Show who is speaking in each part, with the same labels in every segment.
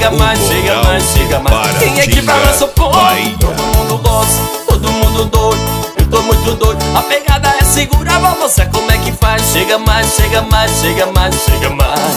Speaker 1: chega mais, chega mais, chega mais. Quem é que balança o povo? Todo mundo gosta, todo mundo doido. Eu tô muito doido, a pegada é segura, vamos mostrar como é que faz. Chega mais, chega mais, chega mais, chega mais.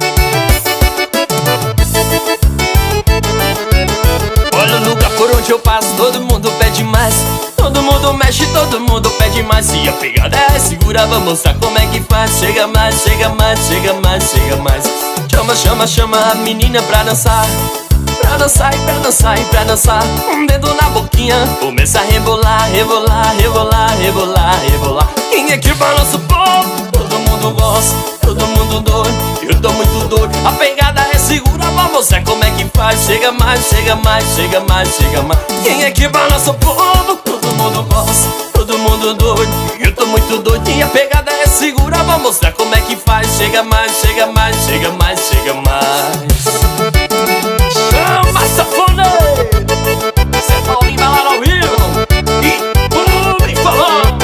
Speaker 1: Olha o lugar por onde eu passo, todo mundo pede mais. Todo mundo mexe, todo mundo pede mais. Se a pegada é segura, vamos mostrar como é que faz. Chega mais, chega mais, chega mais, chega mais. Chama, chama, chama a menina pra dançar. Pra dançar e pra dançar e pra dançar. Um dedo na boquinha, começa a rebolar, rebolar, rebolar, rebolar, rebolar. Quem é que balança o povo? Todo mundo gosta, todo mundo doido. Eu tô muito doido, a pegada é segura, vamos mostrar como é que faz. Chega mais, chega mais, chega mais, chega mais. Quem é que balança o povo? Todo mundo gosta, todo mundo doido. Eu tô muito doido e a pegada é segura, vamos mostrar como é que faz. Chega mais, chega mais, chega mais, chega mais. Chama safona! Cê é Paulinho Balada ao vivo e Pulling falando.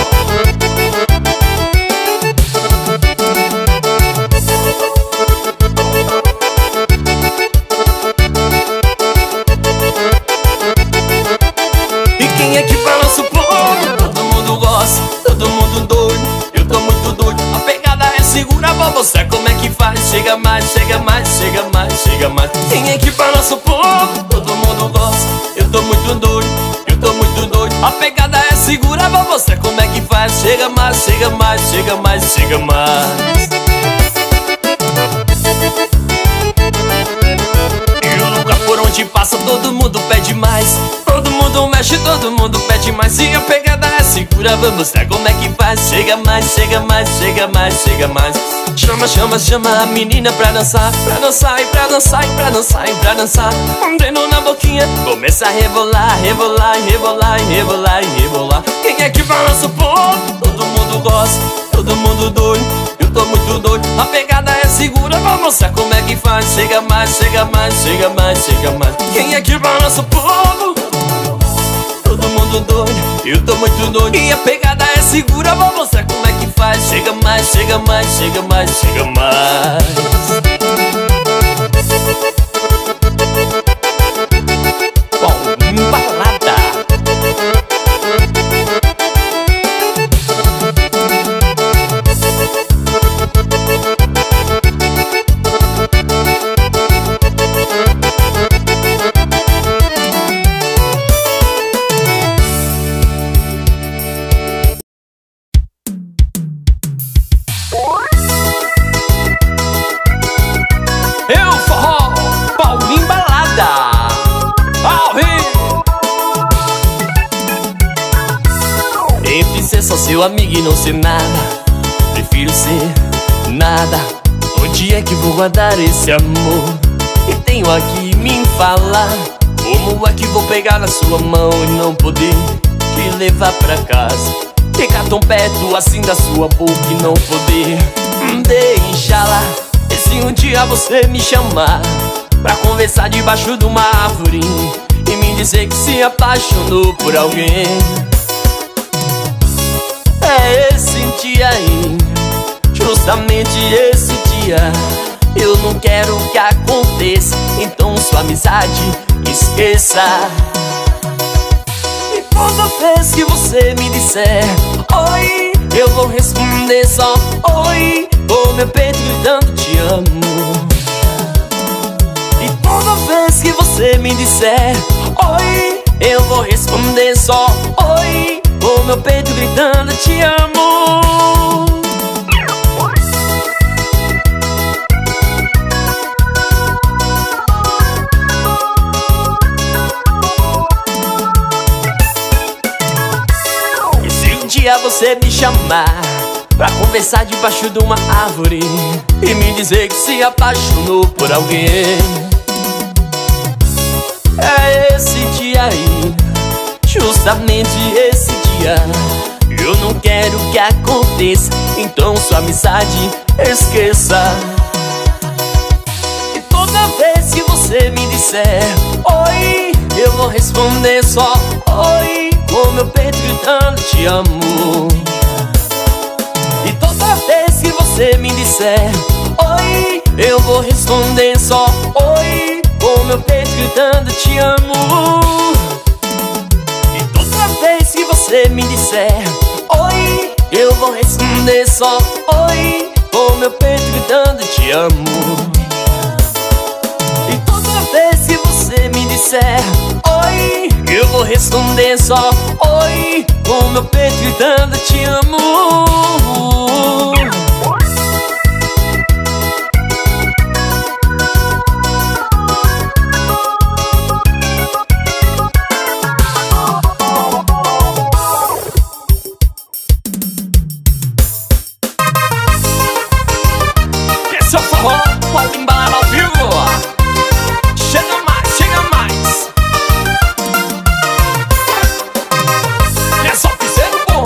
Speaker 1: E quem é que balança o povo? Todo mundo gosta, todo mundo doido. Eu tô muito doido, a pegada é segura, vou mostrar como é que faz. Chega mais, chega mais, chega mais, chega mais. Quem é que balança o povo? Todo mundo gosta, eu tô muito doido, eu tô muito doido. A pegada é segura, vou mostrar como é que faz. Chega mais, chega mais, chega mais, chega mais. E o lugar por onde passa, todo mundo pede mais. Todo mundo mexe, todo mundo pede mais. E a pegada é segura, vou mostrar como é que faz. Chega mais, chega mais, chega mais, chega mais. Chama, chama, chama a menina pra dançar. Pra dançar e pra dançar e pra dançar e pra dançar. Um dedo na boquinha, começa a rebolar, rebolar, rebolar, rebolar, rebolar. Quem é que balança o povo? Todo mundo gosta, todo mundo doido. Eu tô muito doido, a pegada é segura, vou mostrar como é que faz. Chega mais, chega mais, chega mais, chega mais. Quem é que balança o povo? Todo mundo doido, eu tô muito doido e a pegada é segura, vou mostrar como é que faz. Chega mais, chega mais, chega mais, chega mais. Paulinho Balada. Ser só seu amigo e não ser nada. Prefiro ser nada. Onde é que vou guardar esse amor? E tenho aqui me falar. Como é que vou pegar na sua mão e não poder te levar pra casa? Ficar tão perto assim da sua boca e não poder deixá-la. E se um dia você me chamar pra conversar debaixo de uma árvore e me dizer que se apaixonou por alguém, é esse dia aí, justamente esse dia. Eu não quero que aconteça, então sua amizade esqueça. E toda vez que você me disser oi, eu vou responder só oi, com meu peito gritando te amo. E toda vez que você me disser oi, eu vou responder só oi, com meu peito gritando te amo. E se um dia você me chamar pra conversar debaixo de uma árvore e me dizer que se apaixonou por alguém, é esse dia aí, justamente esse dia. Eu não quero que aconteça, então sua amizade esqueça. E toda vez que você me disser oi, eu vou responder só oi, com meu peito gritando te amo. E toda vez que você me disser oi, eu vou responder só oi, com meu gritando te amo. E toda vez que você me disser oi, eu vou responder só oi, com meu peito gritando te amo. E toda vez que você me disser oi, eu vou responder só oi, com meu peito gritando te amo. Esse é o forró, pode embalar ao vivo. Chega mais, chega mais. É só piseiro bom.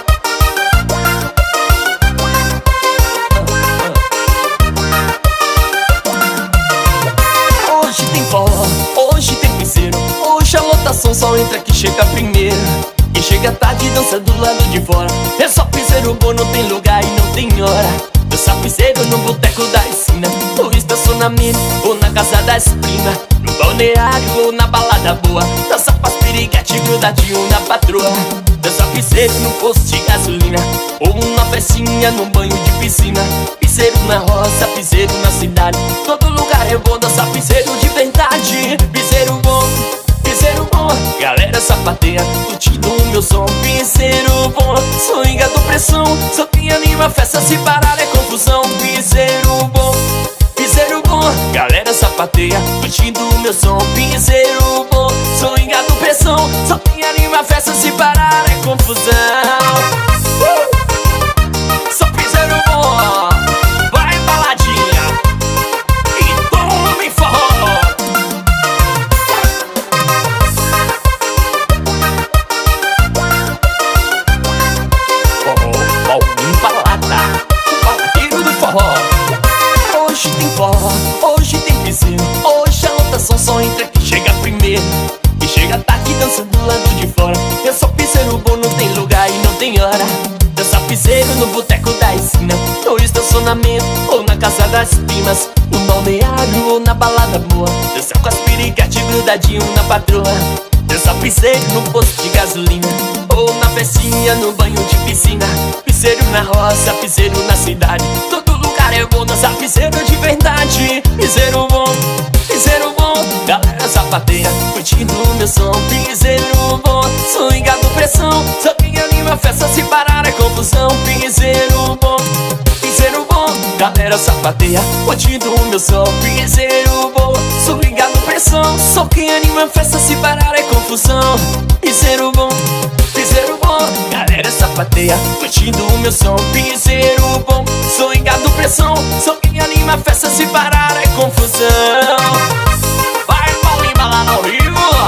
Speaker 1: Hoje tem forró, hoje tem piseiro. Hoje a lotação só entra que chega primeiro. Quem chega tarde dança do lado de fora. É só piseiro bom, não tem lugar e não tem hora. Dança piseiro no boteco da esquina, no estacionamento ou na casa das primas, no balneário ou na balada boa. Dança pras piriguete grudadinho na patroa. Dança piseiro no posto de gasolina ou numa festinha no banho de piscina. Piseiro na roça, piseiro na cidade, todo lugar é bom. Dança piseiro de verdade. Piseiro bom, piseiro bom. Galera sapateia, curtindo o meu som. Piseiro bom, swingado pressão. Só quem anima a festa, se parar é confusão. Piseiro bom, piseiro bom. Galera sapateia, curtindo o meu som. Piseiro bom, swingado pressão. Só quem anima a festa, se parar é confusão. Só piseiro bom. Vai baladinha e tome forró. Embalada, o baladeiro do forró. Hoje tem forró, hoje tem piseiro. Hoje a lotação só entra que chega primeiro. E chega tarde dança do lado de fora. É só piseiro bom, não tem lugar e não tem hora. Dança piseiro no boteco da esquina, no estacionamento ou na casa das primas, no balneário ou na balada boa. Dança com as piriguete grudadinho na patroa. Dança piseiro no posto de gasolina ou na festinha no banho de piscina. Piseiro na roça, piseiro na cidade, todo lugar é bom. Dança piseiro de verdade. Piseiro bom, piseiro bom. Galera sapateia, curtindo o meu som. Piseiro bom, swingado pressão. Só quem anima a festa, se parar é confusão. Piseiro bom, piseiro bom. Galera sapateia, curtindo o meu som. Piseiro bom, swingado pressão. Só quem anima a festa, se parar é confusão. Piseiro bom, piseiro bom. Galera sapateia, curtindo o meu som. Piseiro bom, swingado pressão. Só quem anima a festa, se parar é confusão. Vai, Paulinho, balada ao vivo.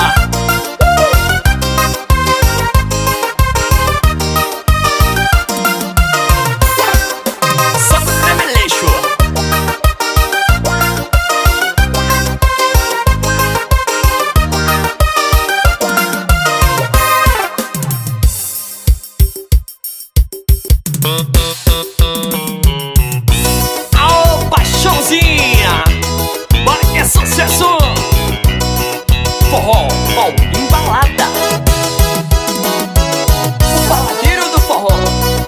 Speaker 1: Só no tremeleixo. Aô, paixãozinha, bora que é sucesso. Forró, Paulinho Balada, o baladeiro do forró.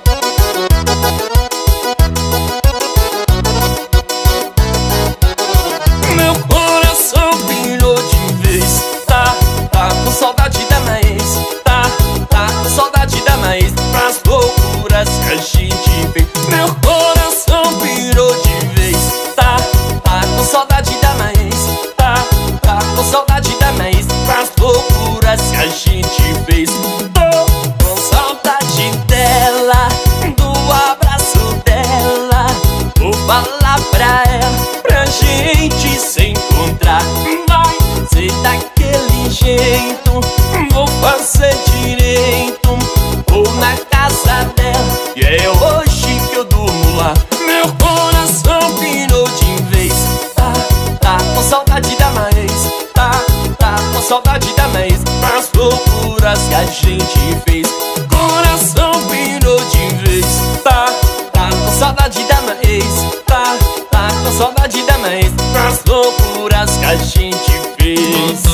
Speaker 1: Meu coração pirou de vez. Tá com saudade da Maís. Tá com saudade da Maís. Pras loucuras que a gente fez. Meu coração pirou de vez. Tá com saudade da Maís. Tá com saudade da Maís. Pras loucuras que a gente fez. Tô com saudade dela, do abraço dela. Vou falar pra ela, pra gente se encontrar. Vai ser daquele jeito, vou fazer direito. Vou na casa dela e é hoje que eu durmo lá. Meu coração pirou de vez. Tá com saudade da Maís. Tá com saudade da Maís. As loucuras que a gente fez. Coração pirou de vez. Tá com saudade da Maís. Tá com saudade da Maís. As loucuras que a gente fez.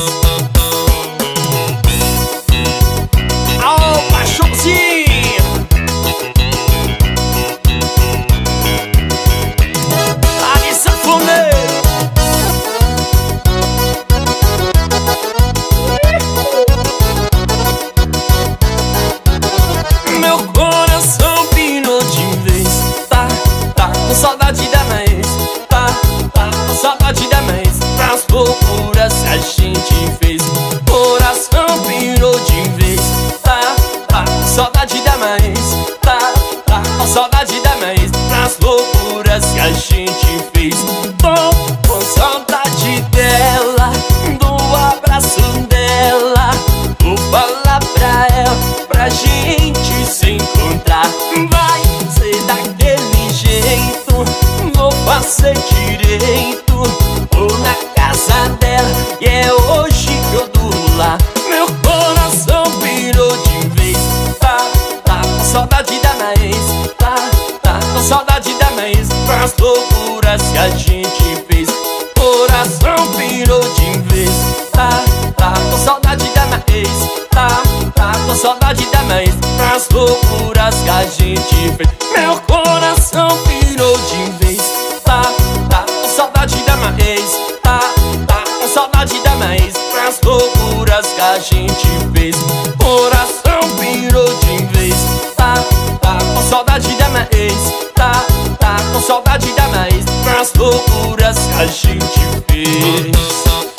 Speaker 1: gente fez. Coração pirou de vez. Tá, tá, saudade da mais. Tá, tá, saudade da mais. Nas loucuras que a gente fez. Tô com saudade dela, do abraço dela. Vou falar pra ela, pra gente se encontrar. Vai ser daquele jeito, vou fazer direito. Vou na casa dela e é hoje que eu durmo lá. Meu coração pirou de vez. Tá, tá, com saudade da mais. Tá, tá, com saudade da mais. As loucuras que a gente fez. Coração pirou de vez. Tá, tá, com saudade da mais. Tá, tá, com saudade da mais. As loucuras que a gente fez. Meu coração pirou de vez. Tá, tá, com saudade da mais. Tá, tá, com saudade da mais. As loucuras que a gente fez. Coração pirou de vez. Tá, tá, com saudade da mais. Tá, tá, com saudade da mais. As loucuras que a gente fez.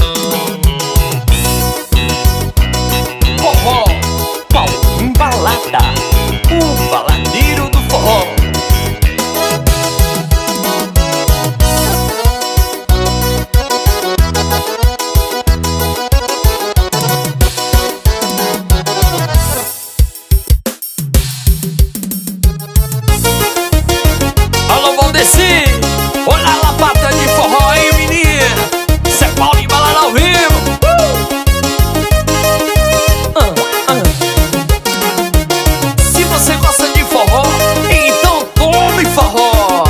Speaker 1: Forró, Paulinho Balada, o baladeiro do forró. Alô, Valdeci, olha a lapata de forró, hein, menina? Isso é Paulinho Balada ao vivo. Se você gosta de forró, então tome forró.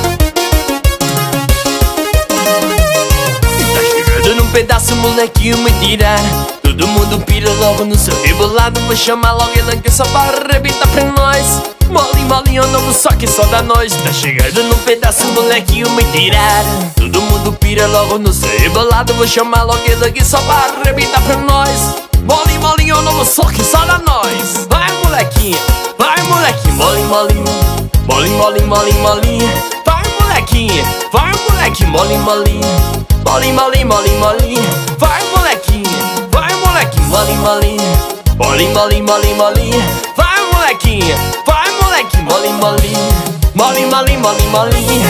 Speaker 1: Tá chegando num pedaço, molequinho, mentira. Todo mundo pira logo no seu rebolado. Vou chamar logo ele aqui só pra arrebentar pra nós. Molinho, molinho, novo, só que só da nós. Tá chegando num pedaço, molequinho, mentira. Todo mundo pira logo no seu rebolado. Vou chamar logo ele aqui só pra arrebentar pra nós. Molinho, molinho, novo, só que só da nós. Vai, molequinho, vai, molequinho. Molinho, molinho, molinho, molinho, molinho, molinho. Vai, molequinho, vai, molequinho. Molinho, molinho, molinho, molinho, molinho, molinho. Vai, molequinho, vai, molequinho. Molinho, molinho, molinho, molinho, molinho, molinho. Vai, molequinho, vai, molequinho. Molinho, molinho, molinho, molinho, molinho, molinho.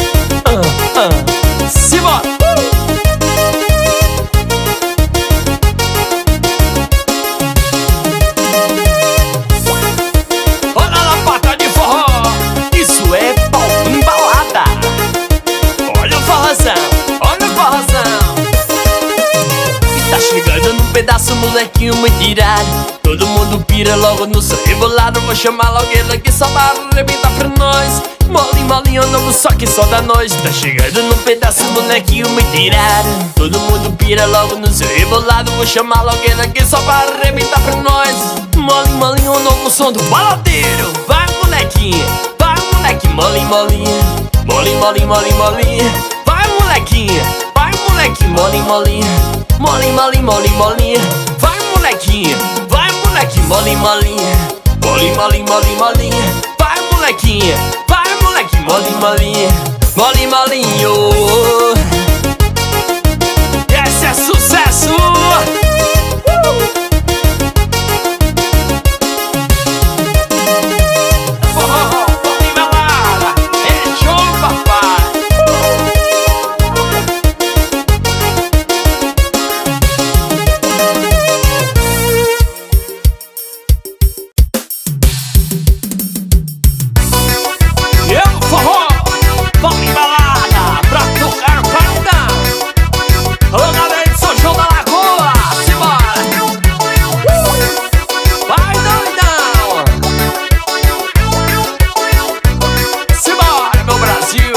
Speaker 1: Simbora! Olha a lapata de forró. Isso é Paulinho Balada. Olha o forrozão, olha o forrozão. E tá chegando num pedaço, molequinho, muito irado. Todo mundo pira logo no seu rebolado. Vou chamar logo ele aqui só pra arrebentar pra nós. Molinho, molinho, novo, só que só da nós. Tá chegando num pedaço, molequinho, muito irado. Todo mundo pira logo no seu rebolado. Vou chamar logo ele aqui só pra arrebentar pra nós. Molinho, molinho, novo som do baladeiro. Vai, molequinho, vai, molequinho. Molinho, molinho, molinho, molinho, molinho, molinho. Vai, molequinho, vai, molequinho. Molinho, molinho, molinho, molinho, molinho, molinho. Vai, molequinho, vai, molequinho. Molinho, molinho, molinho, molinho, molinho, molinho. Vai, molequinho, vai, molequinho. Molinho, molinho, molinho, molinho. Esse é sucesso! Paulinho Balada, é show, papai! Eu, forró, Paulinho Balada, pra tocar para o alô, galera de São João da Lagoa, simbora! Vai, doidão! Simbora, meu Brasil!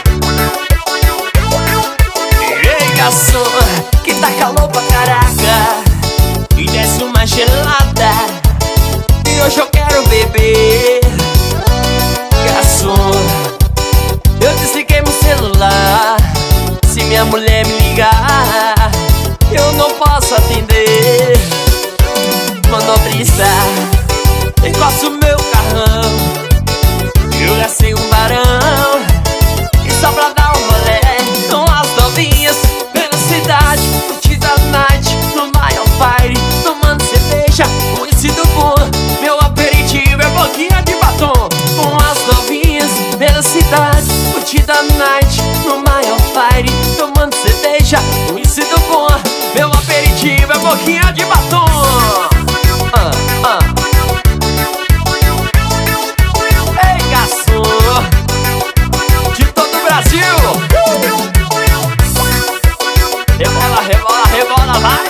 Speaker 1: Ei, garçom, que tá calor pra caraca, e desce uma gelada, e hoje eu quero beber. Garçom, eu desliguei meu celular. Se minha mulher me ligar, eu não posso atender. Manobrista, encosta o meu carrão. Eu gastei um barão, e só pra dar um rolé com as novinhas pela cidade, curtida night. boquinha de batom. Ei, garçom de todo o Brasil. Rebola, rebola, rebola, vai.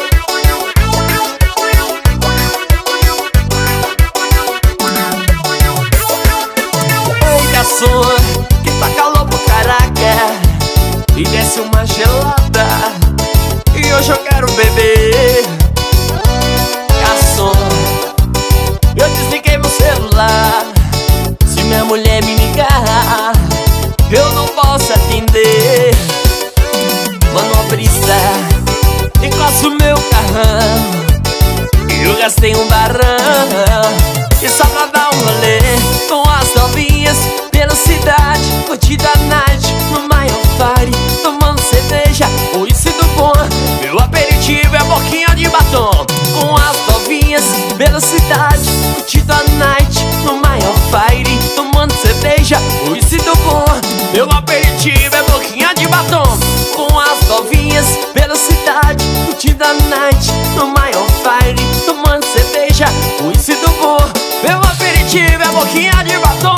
Speaker 1: Ei, garçom que tá calor pro caraca e desce uma gelada, e hoje eu quero beber. Garçom, eu desliguei meu celular. Se minha mulher me ligar, eu não posso atender. Manobrista, encosta o meu carrão, eu gastei um barão, e só pra dar um rolê com as novinhas pela cidade, curtida a night no maior party, tomando cerveja, ou isso do bom. Meu aperitivo é boquinha de batom. Com as novinhas pela cidade, curtida a night no maior party, tomando cerveja, ou isso do bom. Meu aperitivo é boquinha de batom. Com as novinhas pela cidade, curtida a night no maior party, tomando cerveja, ou isso do bom. Meu aperitivo é boquinha de batom.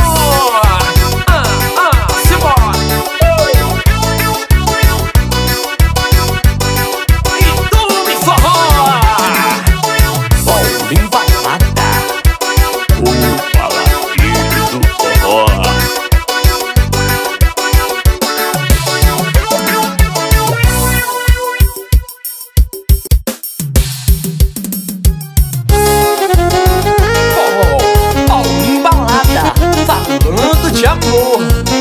Speaker 1: Simbora. E tu me forró. Paulinho Balada, o paladino do forró. Paulinho Balada, falando de amor.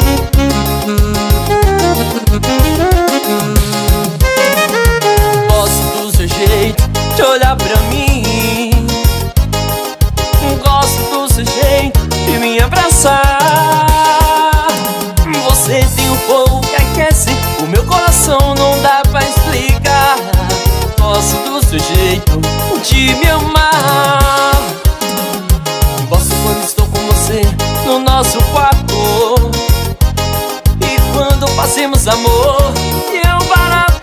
Speaker 1: Gosto do seu jeito de olhar pra mim, gosto do seu jeito de me abraçar. Você tem um fogo que aquece o meu coração, não dá pra explicar. Gosto do seu jeito de me amar. Gosto quando estou com você no nosso quarto, e quando fazemos amor e é um barato.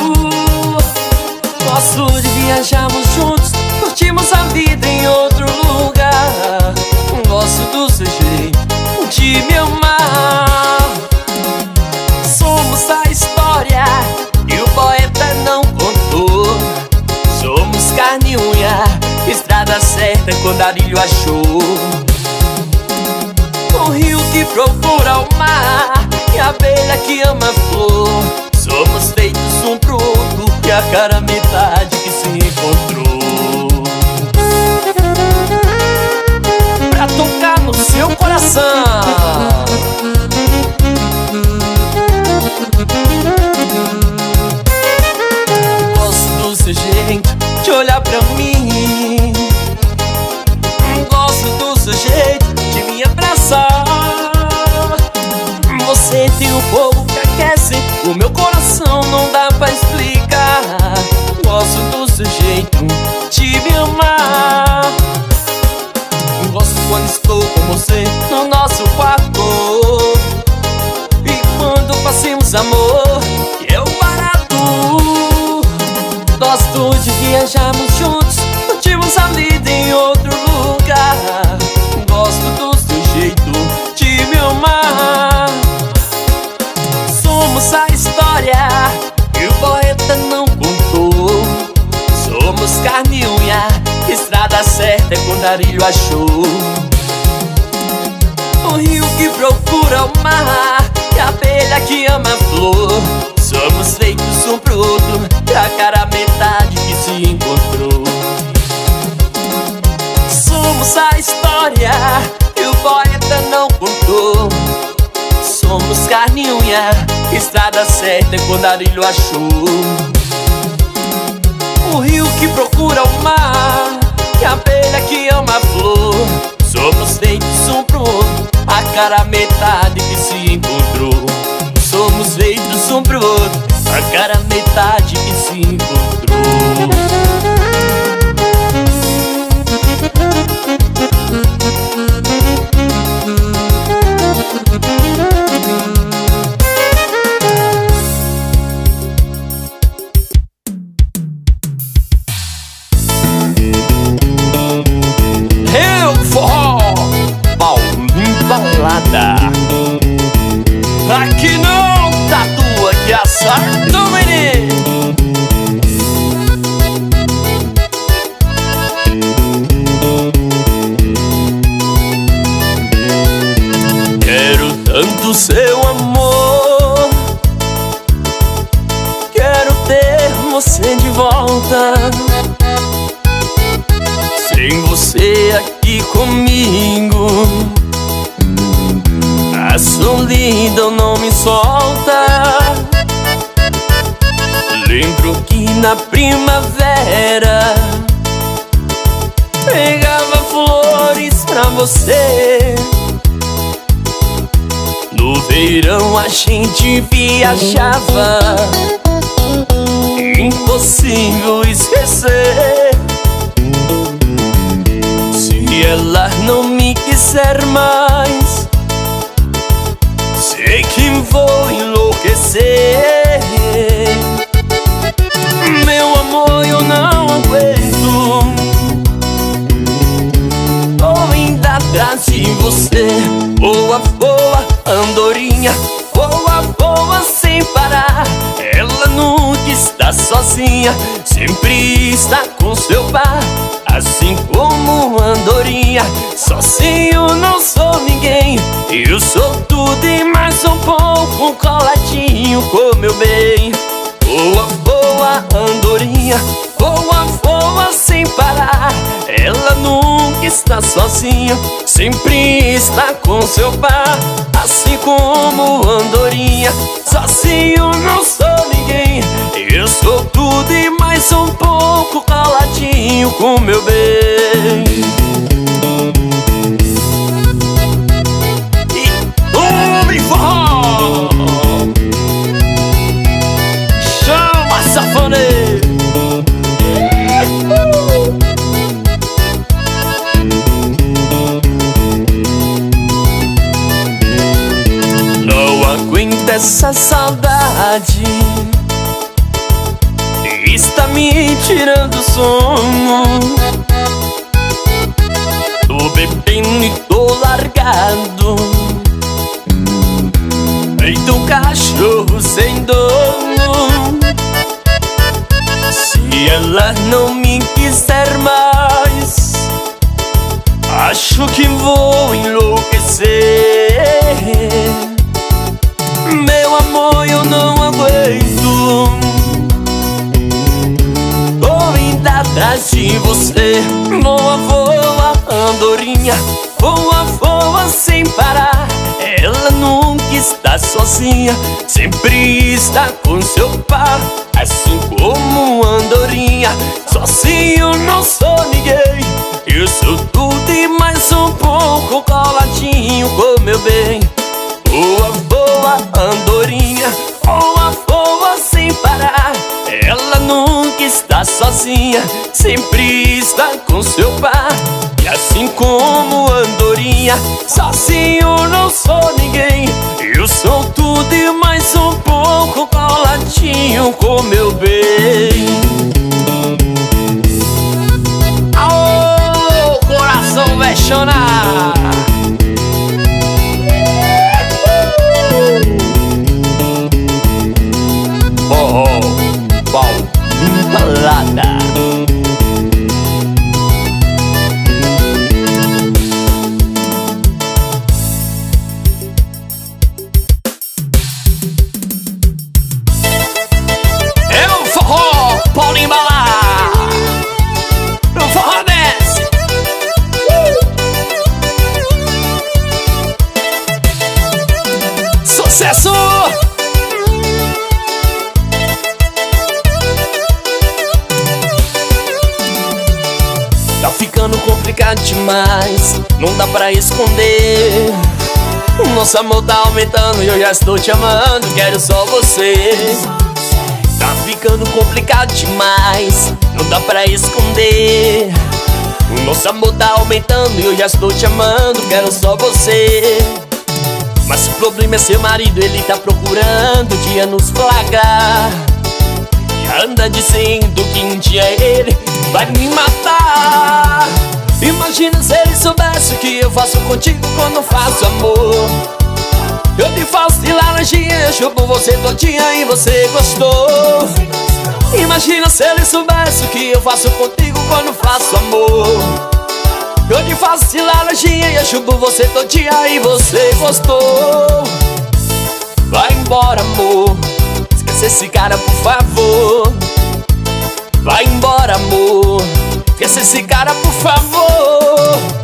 Speaker 1: Gosto de viajarmos juntos, curtimos a vida em outro lugar. Gosto do seu jeito de me amar. Somos a história e o poeta não contou. Somos carne e unha, estrada certa quando Arilho achou. O rio que procura o mar e a abelha que ama a flor. Somos feitos um pro outro e a cara metade que se encontrou. Pra tocar no seu coração. Gosto do seu jeito de olhar pra mim, gosto do seu jeito de me abraçar. Você tem um fogo que aquece o meu coração, não dá pra explicar. Gosto do seu jeito de me amar. Gosto quando estou com você no nosso quarto, e quando fazemos amor que é o barato. Gosto de viajarmos juntos, curtimos a vida em outro lugar. Gosto do seu jeito de me amar. Somos a história que o poeta não contou. Somos carne e unha, estrada certa é quando Arilho achou. O rio que procura o mar e a abelha que ama a flor. Somos feitos um pro outro e a cara metade que se encontrou. Somos a história que o poeta não contou. Somos carne e unha, estrada certa é quando Arilho achou. O rio que procura o mar e a abelha que ama a flor. Somos feitos um pro outro, a cara metade que se encontrou. Somos feitos um pro outro, a cara metade que se encontrou. aqui comigo. A solidão não me solta. Lembro que na primavera pegava flores pra você. No verão a gente viajava, impossível esquecer. Se ela não me quiser mais, sei que vou enlouquecer. Meu amor, eu não aguento, tô indo atrás de você. Voa, voa, andorinha, voa, voa sem parar. Ela nunca está sozinha, sempre está com seu par. Assim como andorinha, sozinho não sou ninguém. Eu sou tudo e mais um pouco, coladinho com meu bem. Voa, voa, andorinha, voa, voa sem parar. Ela nunca está sozinha, sempre está com seu par. Assim como andorinha, sozinho não sou ninguém. Eu sou tudo e mais um pouco, coladinho com meu bem. E forró! Chama safoneiro! Não aguento essa saudade, está me tirando o sono. Tô bebendo e tô largado, feito um cachorro sem dono. Se ela não me quiser mais, acho que vou enlouquecer. Meu amor, eu não aguento, tô indo atrás de você. Voa, voa, andorinha, voa, voa sem parar. Ela nunca está sozinha, sempre está com seu par. Assim como andorinha, sozinho não sou ninguém. Eu sou tudo e mais um pouco, coladinho com meu bem. Voa, voa, andorinha, voa, voa sem parar. Ela nunca está sozinha, sempre está com seu par. E assim como andorinha, sozinho não sou ninguém. Eu sou tudo e mais um pouco, coladinho com meu bem. Aô, coração vai chorar. Oh, pau, balada. É o forró, Paulinho Balá. O forró desce. Sucesso! Tá ficando complicado demais, não dá pra esconder. O nosso amor tá aumentando e eu já estou te amando, quero só você. Tá ficando complicado demais, não dá pra esconder. O nosso amor tá aumentando e eu já estou te amando, quero só você. Mas o problema é seu marido, ele tá procurando um dia nos flagrar. Já anda dizendo que um dia ele vai me matar. Imagina se ele soubesse o que eu faço contigo quando faço amor. Eu te faço de laranjinha, eu chupo você todinha e você gostou. Imagina se ele soubesse o que eu faço contigo quando faço amor. Eu te faço de laranjinha e eu chupo você todinha e você gostou. Vai embora, amor, esquece esse cara, por favor. Vai embora, amor, esquece esse cara, por favor.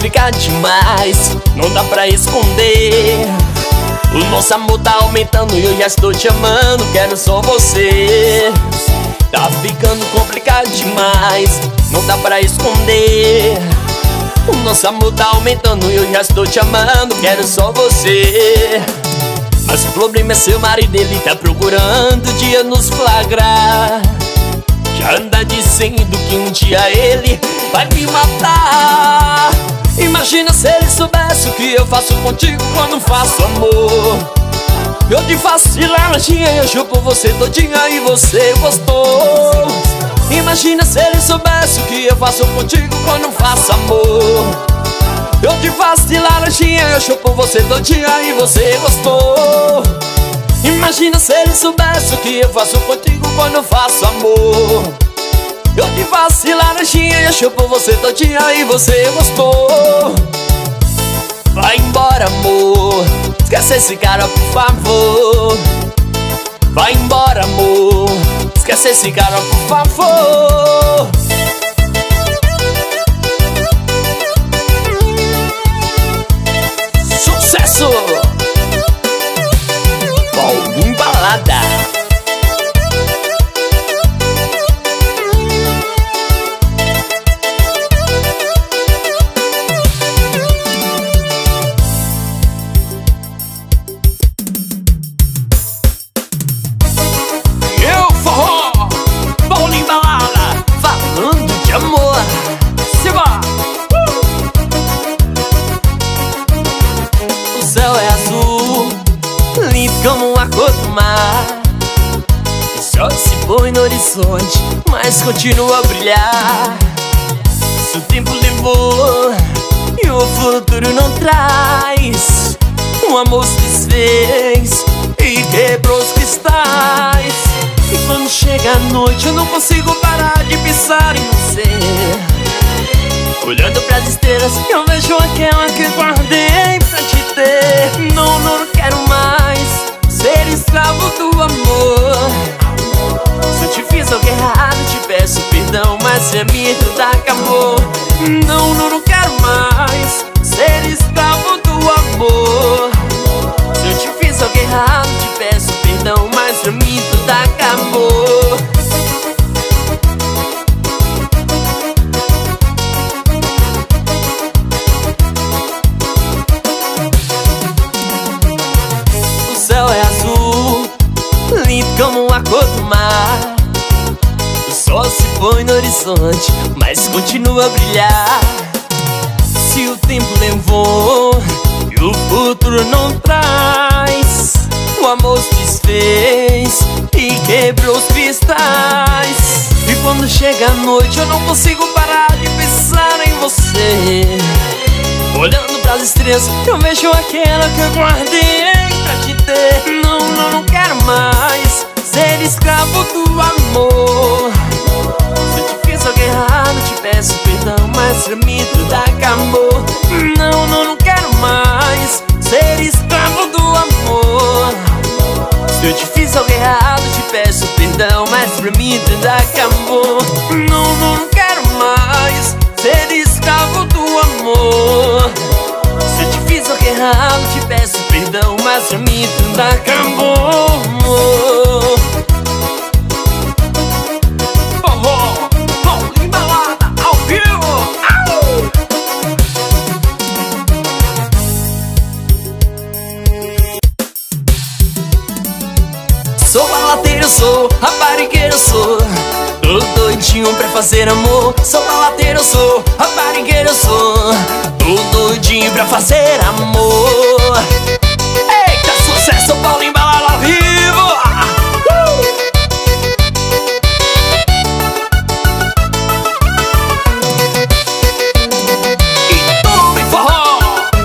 Speaker 1: complicado demais, não dá pra esconder. O nosso amor tá aumentando e eu já estou te amando, quero só você. Tá ficando complicado demais, não dá pra esconder. O nosso amor tá aumentando e eu já estou te amando, quero só você. Mas o problema é seu marido, ele tá procurando o dia nos flagrar. Já anda dizendo que um dia ele vai me matar. Imagina se ele soubesse o que eu faço contigo quando faço amor. Eu te faço de laranjinha e eu chupo você todinha e você gostou. Imagina se ele soubesse o que eu faço contigo quando faço amor. Eu te faço de laranjinha e eu chupo você todinha e você gostou. Imagina se ele soubesse o que eu faço contigo quando faço amor. Eu te faço de laranjinha e eu chupo você todinha e você gostou. Vai embora, amor, esquece esse cara, por favor. Vai embora, amor, esquece esse cara, por favor. Sucesso! Paulinho Balada. Amor, siga! O céu é azul, lindo como a cor do mar. O sol se põe no horizonte, mas continua a brilhar. Se o tempo levou e o futuro não traz, o amor se desfez e quebrou os cristais. E quando chega a noite eu não consigo parar de pensar em você. Olhando pras estrelas eu vejo aquela que guardei pra te ter. Não, não, não quero mais ser escravo do amor. Se eu te fiz algo errado te peço perdão, mas pra mim tudo acabou. Não, não, não quero mais ser escravo do amor. Se eu te fiz algo errado te peço perdão, mas pra mim tudo acabou. O céu é azul, lindo como a cor do mar. O sol se põe no horizonte, mas continua a brilhar. Se o tempo levou e o futuro não traz, o amor se desfez e quebrou os cristais. E quando chega a noite eu não consigo parar de pensar em você. Olhando pras estrelas eu vejo aquela que eu guardei pra te ter. Não, não, não quero mais ser escravo do amor. Se eu te fiz algo errado te peço perdão, mas pra mim tudo acabou. Não, não, não quero mais ser escravo do amor. Se eu te fiz algo errado te peço perdão, mas pra mim tudo acabou. Não, não, não quero mais ser escravo do amor. Se eu te fiz algo errado te peço perdão, mas pra mim tudo acabou. Paulinho Balada ao vivo. Sou baladeiro, sou raparigueiro, sou tô doidinho pra fazer amor. Sou baladeiro, sou raparigueiro, sou tô doidinho pra fazer amor. Eita, sucesso, Paulinho Balada ao vivo. E tome forró.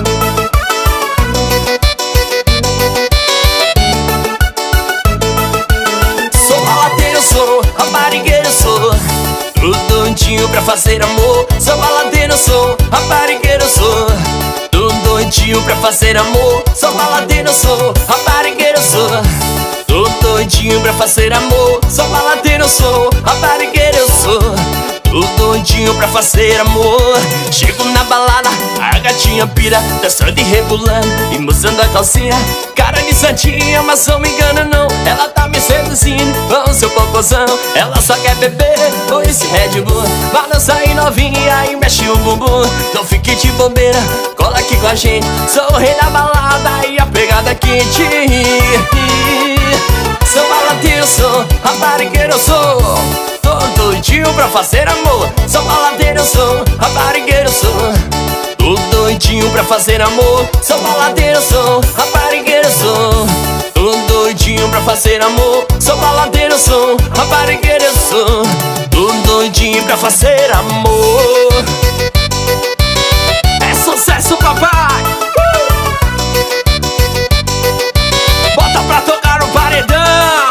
Speaker 1: Sou baladeiro, sou raparigueiro, sou tô doidinho pra fazer amor. Sou baladeiro, sou raparigueiro, sou tô doidinho pra fazer amor. Sou baladeiro, sou raparigueiro, sou tô doidinho pra fazer amor. Sou baladeiro, sou raparigueiro, sou tô doidinho pra fazer amor. Chego na balada, a gatinha pira, dançando e rebolando e mostrando a calcinha. Cara de santinha, mas não me engana não, ela tá me seduzindo com seu popozão. Ela só quer beber com esse Red Bull, balança aí novinha e mexe o bumbum. Não fique de bobeira, cola aqui com a gente. Sou o rei da balada e a pegada quente. Sou baladeiro, sou raparigueiro, sou tô doidinho pra fazer amor. Sou baladeiro, sou raparigueiro, sou tô doidinho pra fazer amor. Sou baladeiro, sou raparigueiro, sou tô doidinho pra fazer amor. Sou baladeiro, sou raparigueiro, sou tô doidinho pra fazer amor. É sucesso, papai! Bota pra tocar o paredão!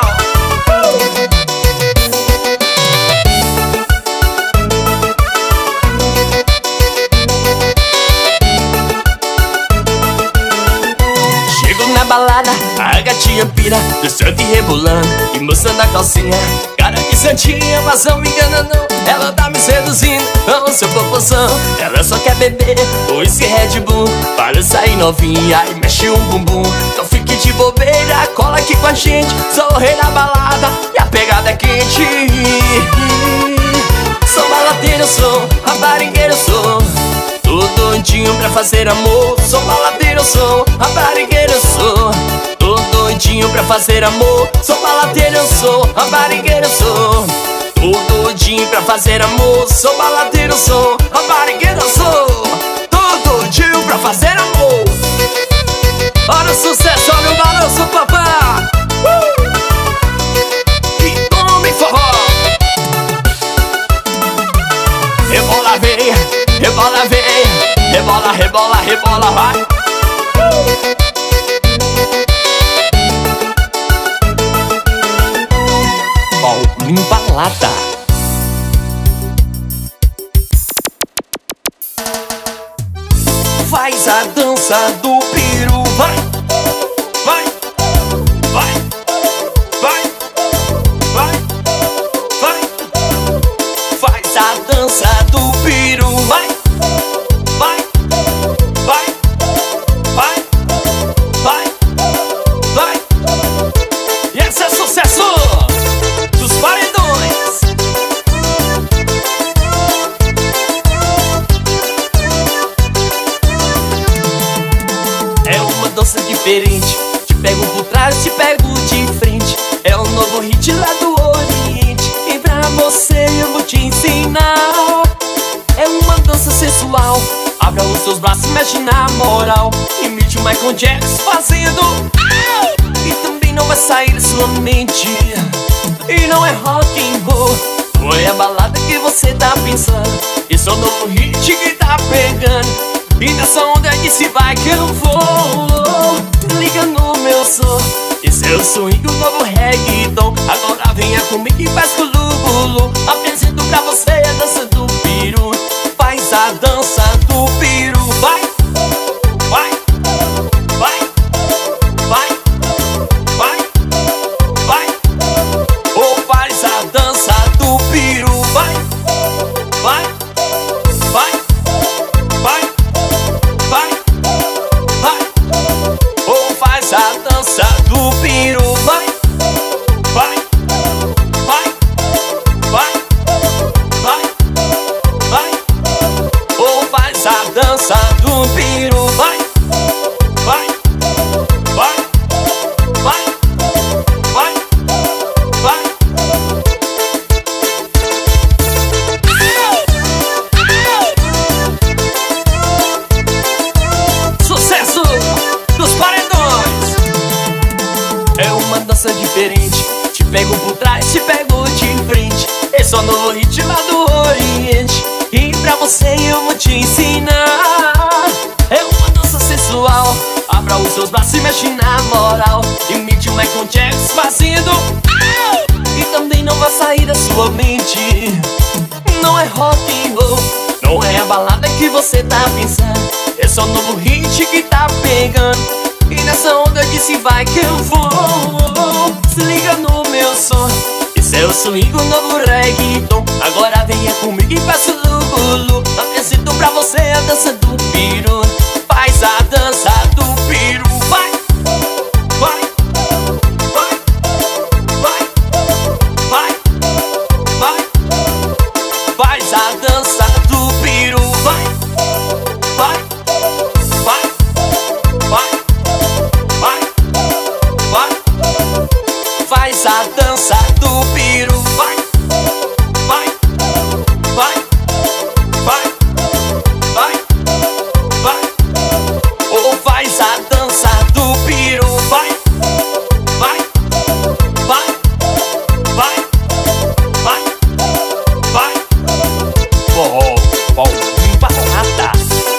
Speaker 1: Balada, a gatinha pira, dançando e rebolando e mostrando a calcinha. Cara de santinha, mas não me engana não, ela tá me seduzindo com seu popozão. Ela só quer beber com esse Red Bull, balança aí novinha e mexe um bumbum. Não fique de bobeira, cola aqui com a gente. Sou o rei da balada e a pegada é quente. Sou baladeiro, sou raparigueiro, sou tô doidinho pra fazer amor. Sou baladeiro, sou raparigueiro, sou tô doidinho pra fazer amor. Sou baladeiro, sou raparigueiro, sou tô doidinho pra fazer amor. Sou baladeiro, sou raparigueiro, sou tô doidinho pra fazer amor. Olha o sucesso, olha o balanço, papá. E tome forró. Rebola, vem, rebola, vem, rebola, rebola, rebola, vai. Paulinho Balada. Faz a dança do peru, vai, vai, vai, vai, vai, vai. Faz a dança do peru, vai, vai, vai, vai, vai, vai. E esse é sucesso dos paredões. É uma dança diferente, te pego por trás, te pego de frente. É um novo hit lá do Oriente e pra você eu vou te ensinar. É uma dança sensual, abra os seus braços e mexe na moral. Imite o Michael Jackson fazendo e também não vai sair da sua mente. E não é rock and roll, não é a balada que você tá pensando. Esse é o novo hit que tá pegando e nessa onda que se vai que eu vou. Liga no meu som, esse é o swing, o novo reggaeton. Agora venha comigo e faz culu-bulu. Apresento pra você a dança do peru. Faz a dança do peru, vai, vai, vai, vai, vai, vai. Ou faz a dança do peru, vai, vai, vai, vai, vai, vai. Ou faz a dança do peru, vai, vai, vai, vai, vai, vai. Ou faz a dança do peru, vai, vai, vai, vai, vai, vai. Sucesso dos paredões. É uma dança diferente, te pego por trás, te pego de frente. Esse é o novo hit lá do Oriente e pra você eu vou te ensinar. É uma dança sensual, abra os seus braços e mexe na moral. Imite o Michael Jackson fazendo e também não vai sair da sua mente. Não é rock and roll, não é a balada que você tá pensando. Esse é o novo hit que tá pegando e nessa onda que se vai que eu vou. Se liga no meu som, esse é o swing, o novo reggae. reggaeton. Agora venha comigo e faça o lulu. Apresento pra você a dança do piru. Faz a dança do piru. Vai, vai, vai, vai, vai, vai. Faz a dança do piru. Vai, vai, vai, vai, vai, vai. Faz a dança do piru. Vai, vai, vai, vai, vai, vai. Ou faz a dança do piru. Vai, vai, vai, vai, vai, vai. Forró, Paulinho Barata.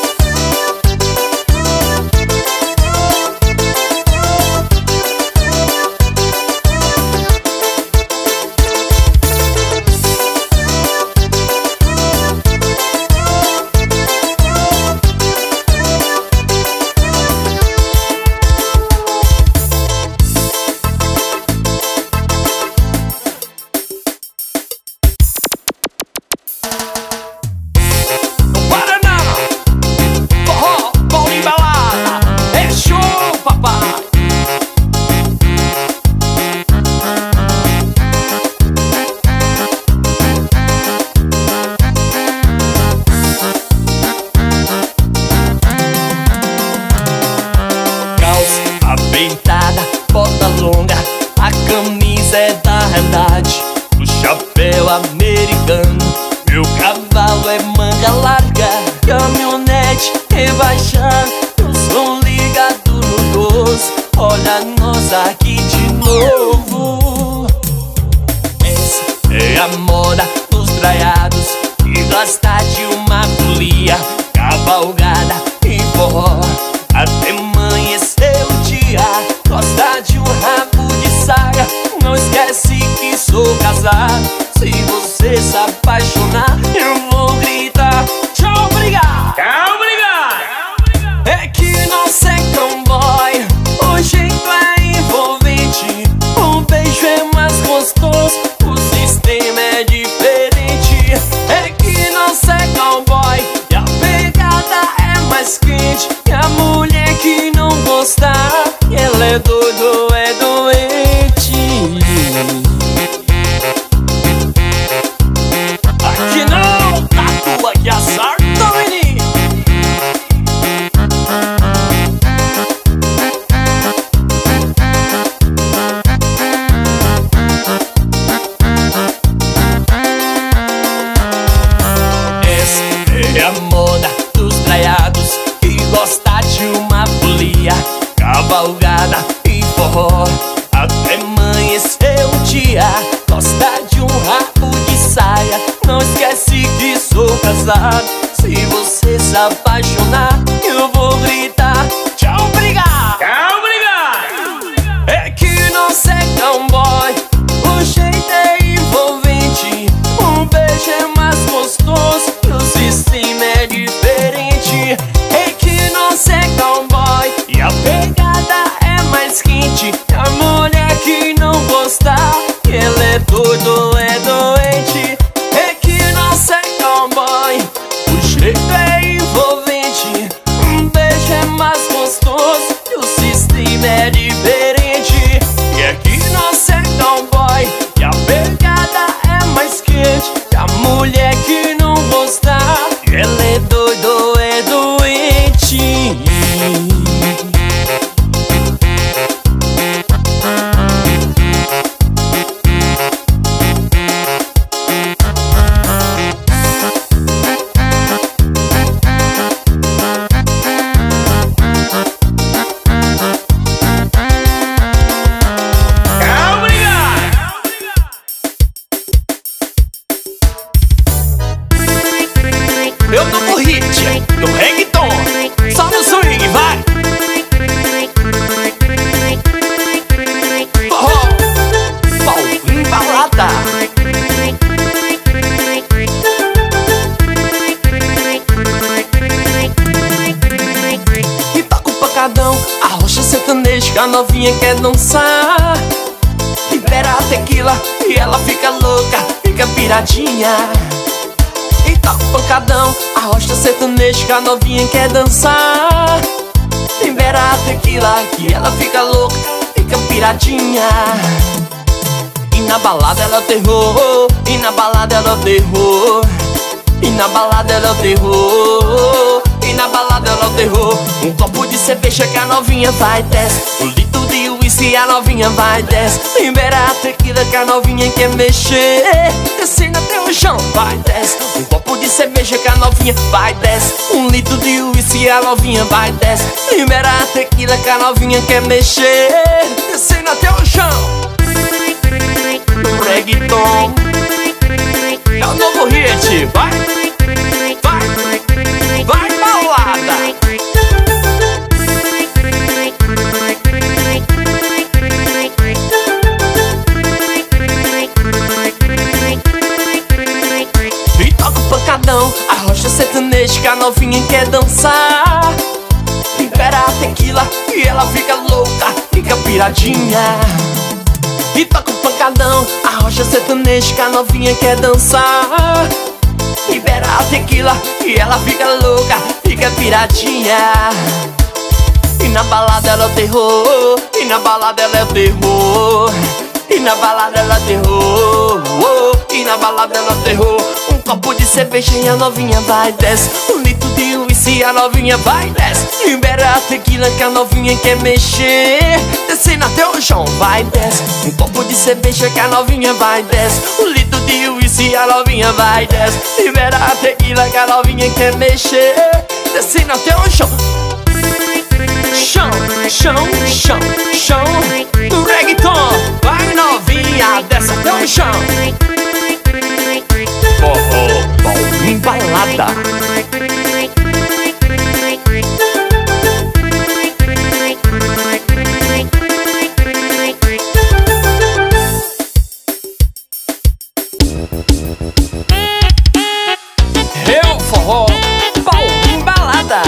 Speaker 1: Apeitada, bota longa, a camisa é da realidade. O chapéu americano, meu cavalo é manga larga. Caminhonete rebaixada, o som ligado no 12. Olha nós aqui de novo. Essa é a moda dos traiados, que gosta de uma folia, cavalgada e forró até amanhecer o dia. Gosta de um rabo de saia, não esquece que sou casado. Se você se apaixonar, eu vou gritar: tchau, obrigado.
Speaker 2: Tchau, obrigado.
Speaker 1: É que nós é cowboy, o jeito é envolvente, o beijo é mais gostoso, o sistema é diferente. É que nós é cowboy e a pegada é mais quente. E a mulher que não gostar, ela é doido, é doente. Aqui não, tatua que acerta, menino. Essa é a moda dos traiados, que gosta de uma folia, cavalgada e forró até amanhecer o dia. Gosta de um rabo de saia, não esquece que sou casado. Se você se apaixonar, eu vou gritar: tchau, obrigado.
Speaker 2: Tchau, obrigado.
Speaker 1: É que nós é cowboy, o jeito é envolvente, um beijo é mais gostoso, o sistema é diferente. É que nós é cowboy e a pegada é mais quente. A mulher que não gostar, ela é doido, é doente. É que nós é cowboy, o jeito é envolvente, tequila e ela fica louca, fica piradinha. E toca o pancadão, arrocha sertanejo que a novinha quer dançar. Libera a tequila que ela fica louca, fica piradinha. E na balada ela é o terror, e na balada ela é o terror, e na balada ela é o terror, e na balada ela é o terror. Um copo de cerveja que a novinha vai desce, um litro de uísque a novinha vai desce. Libera a tequila que a novinha quer mexer, descendo até o chão, vai desce. Um copo de cerveja que a novinha vai desce, um litro de uísque a novinha vai desce. Libera a tequila que a novinha quer mexer, descendo até o chão. Reggaeton é o novo hit, vai, vai, vai balada. E toca o pancadão, arrocha sertanejo que a novinha quer dançar. Libera a tequila e ela fica louca, fica piradinha. E toca o pancadão, arrocha sertanejo que a novinha quer dançar. Libera a tequila e ela fica louca, fica piradinha. E na balada ela é o terror, e na balada ela é o terror, e na balada ela é o terror, e na balada ela é o terror. Um copo de cerveja e a novinha vai desce, um litro de uísque a novinha vai desce. Libera a tequila que a novinha quer mexer, descendo até o chão, vai desce. Um copo de cerveja que a novinha vai desce, um litro de uísque a novinha vai desce. Libera a tequila que a novinha quer mexer, descendo até o chão. Chão, chão, chão, chão do reggaeton, vai novinha, desce até o chão. Forró, embalada. Eu, forró, pau, embalada.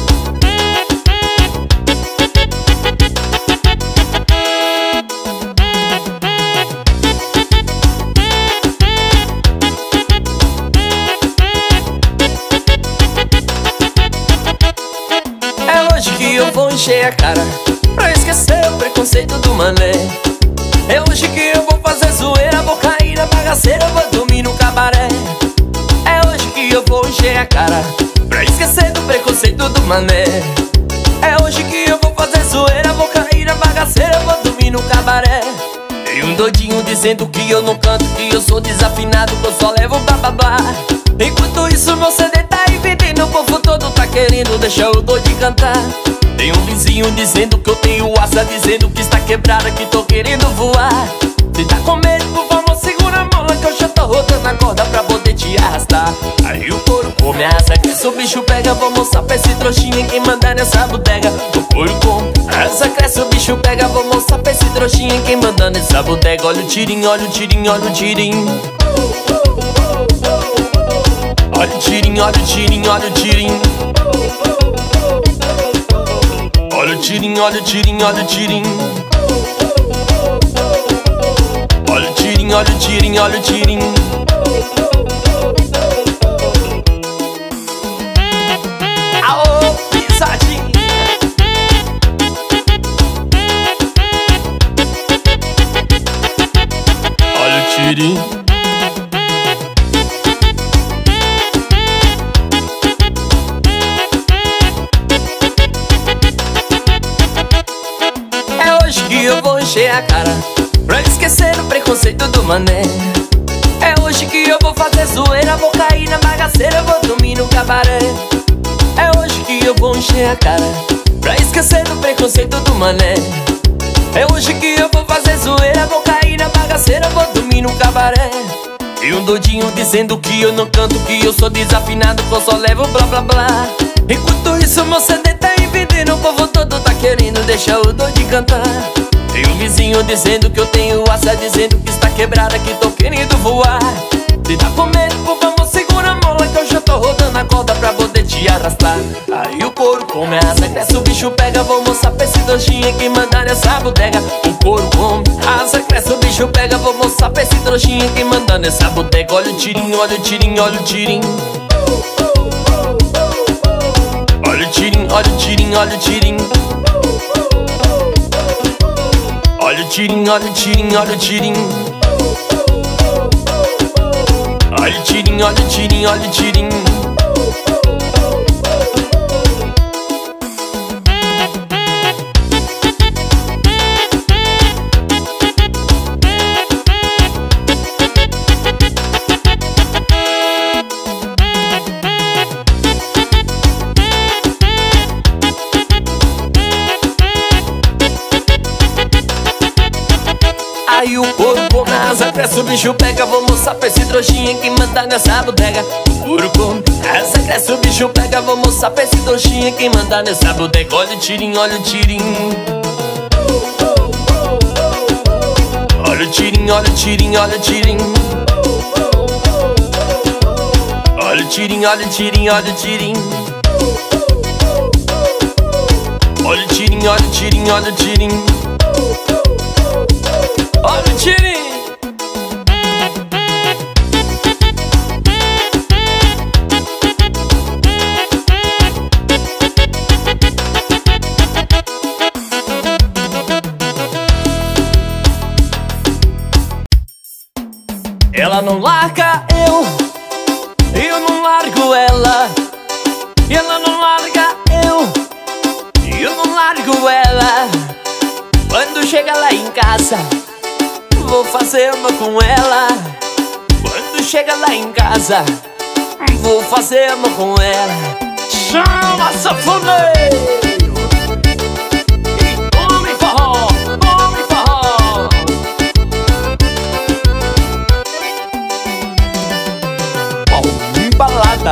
Speaker 1: Eu vou encher a cara pra esquecer o preconceito do mané. É hoje que eu vou fazer zoeira, vou cair na bagaceira, vou dormir no cabaré. É hoje que eu vou encher a cara pra esquecer do preconceito do mané. É hoje que eu vou fazer zoeira, vou cair na bagaceira, vou dormir no cabaré. Tem um doidinho dizendo que eu não canto, que eu sou desafinado, que eu só levo blá blá blá. Enquanto isso meu CD tá dividindo, o povo todo tá querendo deixar o doido cantar. Tem um vizinho dizendo que eu tenho asa, dizendo que está quebrada, que tô querendo voar. Se tá com medo, por favor, segura a mola, que eu já tô rodando a corda pra poder te arrastar. Aí o couro come a asa, cresce, o bicho pega. Vou mostrar pra esse trouxinha quem mandar nessa bodega. O couro come a asa, cresce, o bicho pega. Vou mostrar pra esse trouxinha quem mandar nessa bodega. Olha o tirinho, olha o tirinho, olha o tirinho. Olha o tirinho, olha o tirinho, olha o tirinho. Olha o tirinho, olha o tirinho, olha o tirinho. Olha o tirinho, olha o tirinho, olha o tirinho. Aô, pisadinha. Olha o tirinho. Eu vou encher a cara pra esquecer o preconceito do mané. É hoje que eu vou fazer zoeira, vou cair na bagaceira, vou dormir no cabaré. É hoje que eu vou encher a cara pra esquecer o preconceito do mané. É hoje que eu vou fazer zoeira, vou cair na bagaceira, vou dormir no cabaré. E um doidinho dizendo que eu não canto, que eu sou desafinado, que eu só levo blá blá blá. Enquanto isso meu CD tá dividindo, o povo todo tá querendo deixar o doido cantar. Tem um vizinho dizendo que eu tenho asa, dizendo que está quebrada, que tô querendo voar. Se tá com medo, por favor, segura a mola, que eu já tô rodando a corda pra poder te arrastar. Aí o couro come a asa, cresce, o bicho pega. Vou mostrar pra esse doxinha quem mandar nessa bodega. O couro come a asa, cresce. cresce, o bicho pega. Vou mostrar pra esse trouxinha quem manda nessa bodega. Olha o tirinho, olha o tirinho, olha o tirinho. Olha o tirinho, olha o tirinho, olha o tirinho. Olha o tirinho, olha o tirinho, olha o tirinho. Olha o tirinho, olha o tirinho, olha o tirinho. Aí o couro come, a asa cresce, o bicho pega. Vou mostrar pra esse trouxinha quem manda nessa bodega. O couro come, a asa cresce, o bicho pega. Vou mostrar pra esse trouxinha quem manda nessa bodega. Olha o tirinho, olha o tirinho. Olha o tirinho, olha o tirinho, olha o tirinho. Olha o tirinho, olha o tirinho, olha o tirinho. Olha o tirinho, olha o tirinho, olha o tirinho. Olha o tirinho. Ela não larga eu não largo ela. E ela não larga eu não largo ela. Quando chega lá em casa, vou fazer amor com ela. Quando chega lá em casa, vou fazer amor com ela. Chama sanfoneiro e tome forró, tome forró. Palme balada.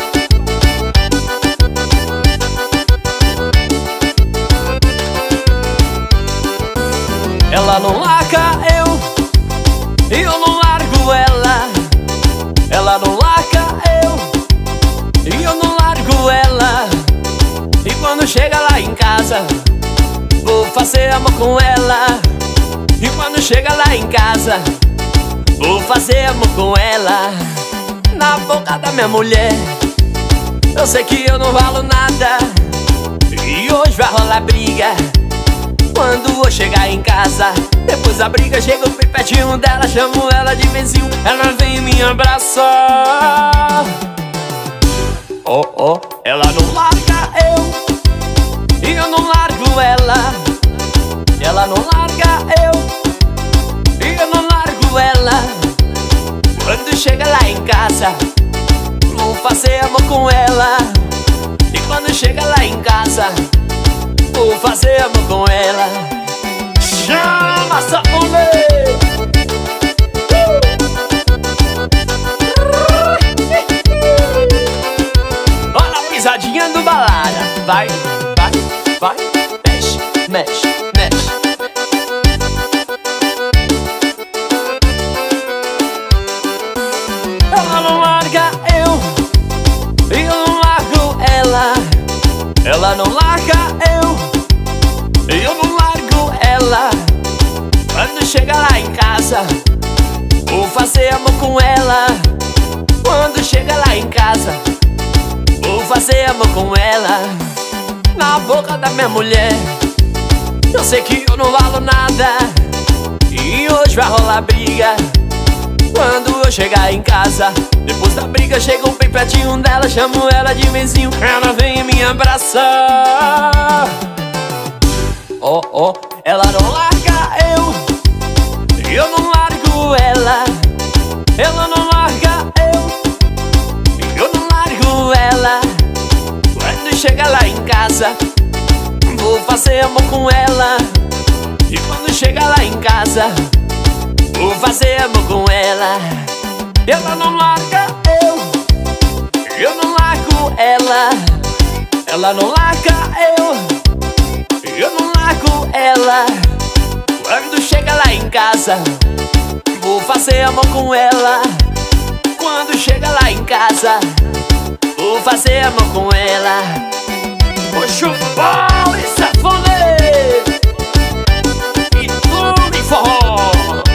Speaker 1: Ela não larga eu não largo ela. Ela não larga eu não largo ela. E quando chega lá em casa, vou fazer amor com ela. E quando chega lá em casa, vou fazer amor com ela. Na boca da minha mulher, eu sei que eu não valo nada. E hoje vai rolar briga quando eu chegar em casa. Depois da briga chego bem pertinho dela, chamo ela de vizinho. Ela vem me abraçar. Oh, oh, ela não larga eu não largo ela. Ela não larga eu não largo ela. Quando chega lá em casa, vou fazer amor com ela. E quando chega lá em casa, vou fazer amor com ela. Chama sanfoneiro. Olha a pisadinha do balada. Vai, vai, vai. Mexe, mexe, mexe. Ela não larga eu não largo ela. Ela não larga eu não largo ela. Quando chega lá em casa, vou fazer amor com ela. Quando chega lá em casa, vou fazer amor com ela. Na boca da minha mulher, eu sei que eu não valo nada. E hoje vai rolar briga quando eu chegar em casa. Depois da briga chego bem pertinho dela, chamo ela de vizinho. Ela vem me abraçar. Oh, oh, ela não larga eu não largo ela. Ela não larga eu não largo ela. Quando chega lá em casa, vou fazer amor com ela. E quando chega lá em casa, vou fazer amor com ela. Ela não larga eu não largo ela. Ela não larga eu não largo ela. Quando chega lá em casa, vou fazer amor com ela. Quando chega lá em casa, vou fazer amor com ela. Vou chupar e sanfoneiro e tome forró.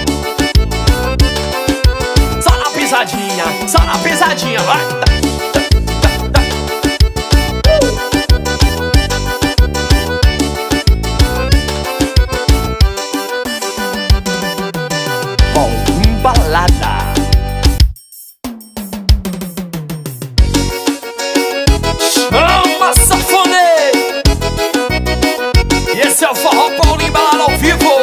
Speaker 1: balada. Chama sanfoneiro. E esse é o forró Paulinho Balada ao vivo.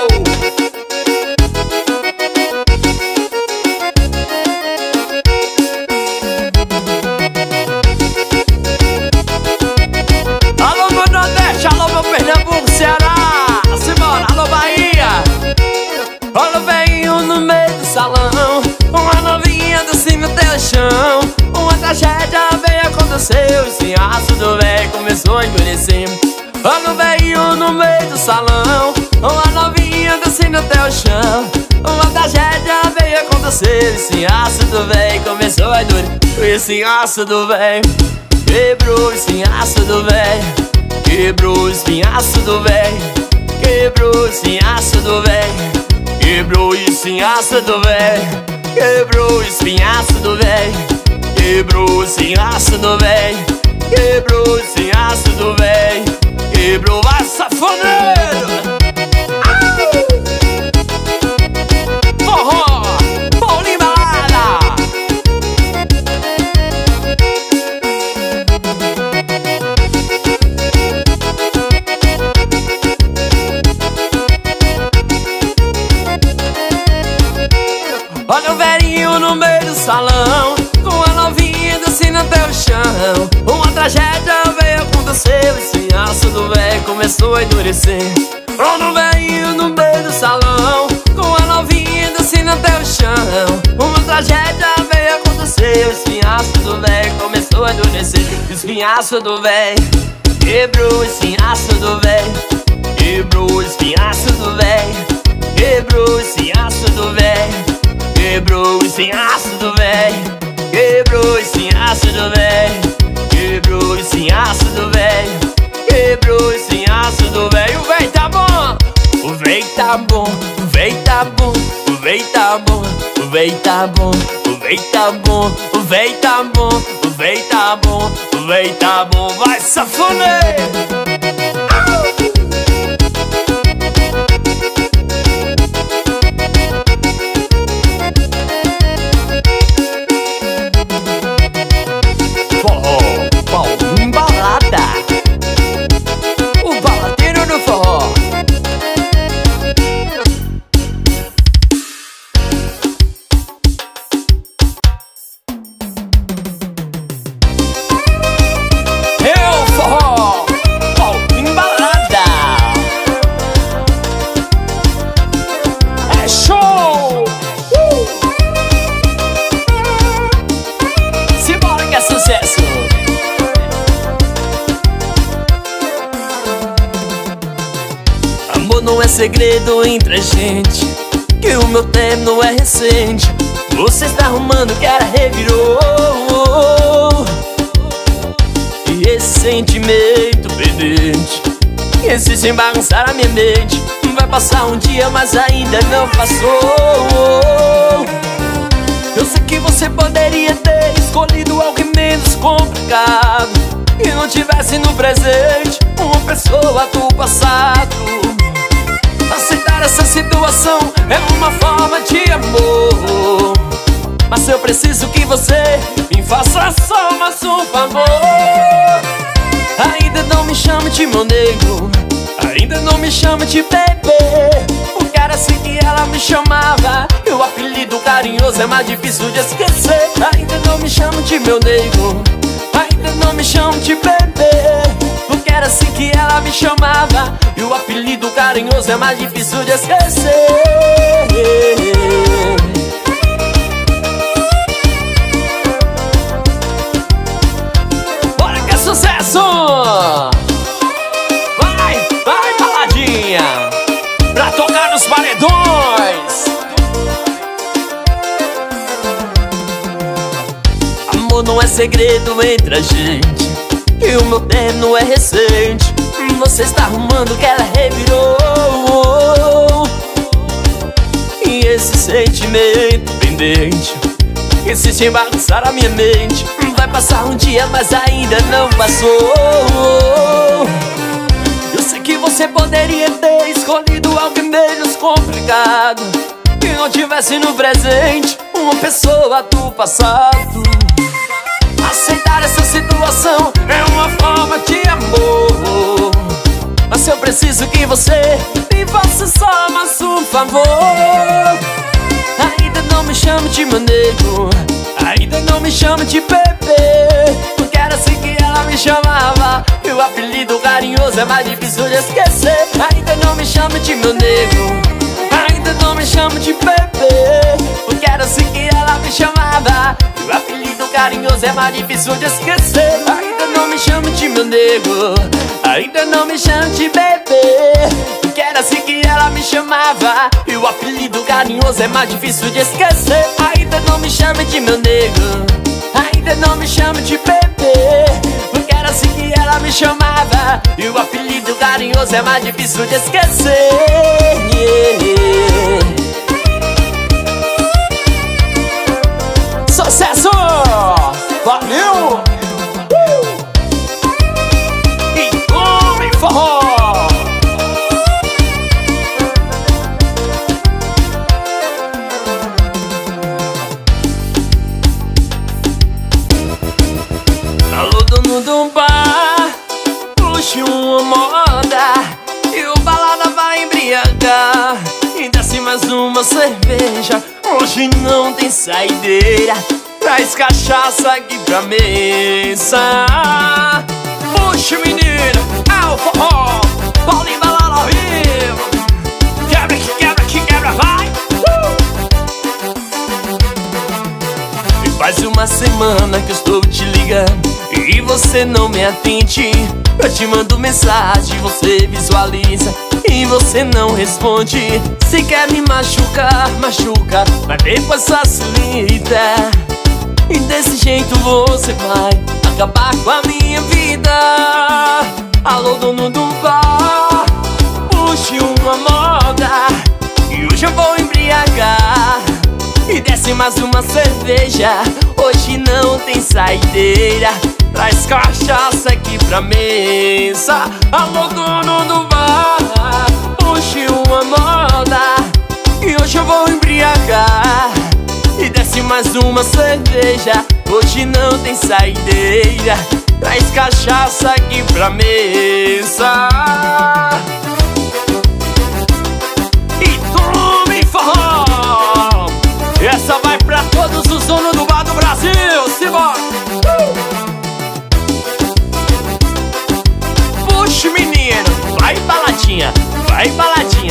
Speaker 1: Alô meu Nordeste, alô meu Pernambuco, Ceará. Simbora, alô Bahia. Alô velhinho no meio do salão, uma novinha desce no teu chão. Uma tragédia veio aconteceu, esse aço do velho começou a endurecer. Alô velhinho no meio do salão, uma novinha desce no teu chão. Uma tragédia veio acontecer, esse aço do velho começou a endurecer. Esse aço do velho quebrou, esse aço do velho quebrou, o espinhaço do velho quebrou, o espinhaço do velho quebrou, o espinhaço do velho quebrou, o espinhaço do velho quebrou, o espinhaço do velho quebrou, o espinhaço do velho quebrou. Vai safoneiro! Forró Paulinho Balada. Olha o velhinho no meio do salão, com a novinha descendo até o chão. Uma tragédia veio acontecer, esse aço do velho começou a endurecer. Olha o velhinho no meio do salão, com a novinha descendo até o chão. Uma tragédia veio acontecer, o espinhaço do velho começou a endurecer. O espinhaço do velho quebrou, o espinhaço do velho quebrou, o espinhaço do velho quebrou, o espinhaço do velho quebrou, o espinhaço do velho quebrou, o espinhaço do velho quebrou, o espinhaço do velho quebrou, o espinhaço do velho. O véi tá bom, o véi tá bom, o véi tá bom, o véi tá bom, o véi tá bom, o véi tá bom, o véi tá bom, o véi tá bom, o véi tá bom. Vai safoneiro! Não é segredo entre a gente que o meu término é recente. Você está arrumando que era revirou. E esse sentimento pendente insiste em bagunçar a minha mente. Vai passar um dia, mas ainda não passou. Eu sei que você poderia ter escolhido alguém menos complicado e não tivesse no presente uma pessoa do passado. Aceitar essa situação é uma forma de amor, mas eu preciso que você me faça só mais um favor. Ainda não me chame de meu nego, ainda não me chame de bebê, porque era assim que ela me chamava, e o apelido carinhoso é mais difícil de esquecer. Ainda não me chame de meu nego, ainda não me chame de bebê, porque era assim que ela me chamava, e o apelido carinhoso é mais difícil de esquecer. Bora que é sucesso! Vai, vai baladinha, pra tocar nos paredões. Amor não é segredo entre a gente, e o meu término é recente. Você está arrumando que ela revirou. E esse sentimento pendente insiste em bagunçar a minha mente. Vai passar um dia, mas ainda não passou. Eu sei que você poderia ter escolhido alguém menos complicado e não tivesse no presente uma pessoa do passado. Aceitar essa situação é uma forma de amor, mas eu preciso que você me faça só mais um favor. Ainda não me chame de meu nego, ainda não me chame de bebê, porque era assim que ela me chamava, e o apelido carinhoso é mais difícil de esquecer. Ainda não me chame de meu nego, ainda não me chame de bebê, porque era assim que ela me chamava, e o apelido carinhoso é mais difícil de esquecer. Ainda não me chame de meu nego, ainda não me chame de bebê, porque era assim que ela me chamava, e o apelido carinhoso é mais difícil de esquecer. Ainda não me chame de meu nego, ainda não me chame de bebê, porque era assim que ela me chamava, e o apelido carinhoso é mais difícil de esquecer. Sucesso! Valeu! E come forró! Alô, dono do bar, puxe uma moda, e o balada vai embriagar, e desce mais uma cerveja. Hoje não tem saideira, traz cachaça aqui pra mesa. Puxa, menino, é o forró, Paulinho balada ao vivo. Quebra que quebra que quebra, vai! E faz uma semana que eu estou te ligando e você não me atende. Eu te mando mensagem, você visualiza e você não responde. Se quer me machucar, machuca, mas depois facilita. E desse jeito você vai acabar com a minha vida. Alô, dono do bar, puxe uma moda, e hoje eu vou embriagar, e desce mais uma cerveja. Hoje não tem saideira, traz cachaça aqui pra mesa. Alô, dono do bar, puxe uma moda, e hoje eu vou embriagar, e desce mais uma cerveja. Hoje não tem saideira, traz cachaça aqui pra mesa. E tome forró! Essa vai pra todos os donos do bar do Brasil. Simbora! Puxa, menino, vai baladinha, vai baladinha.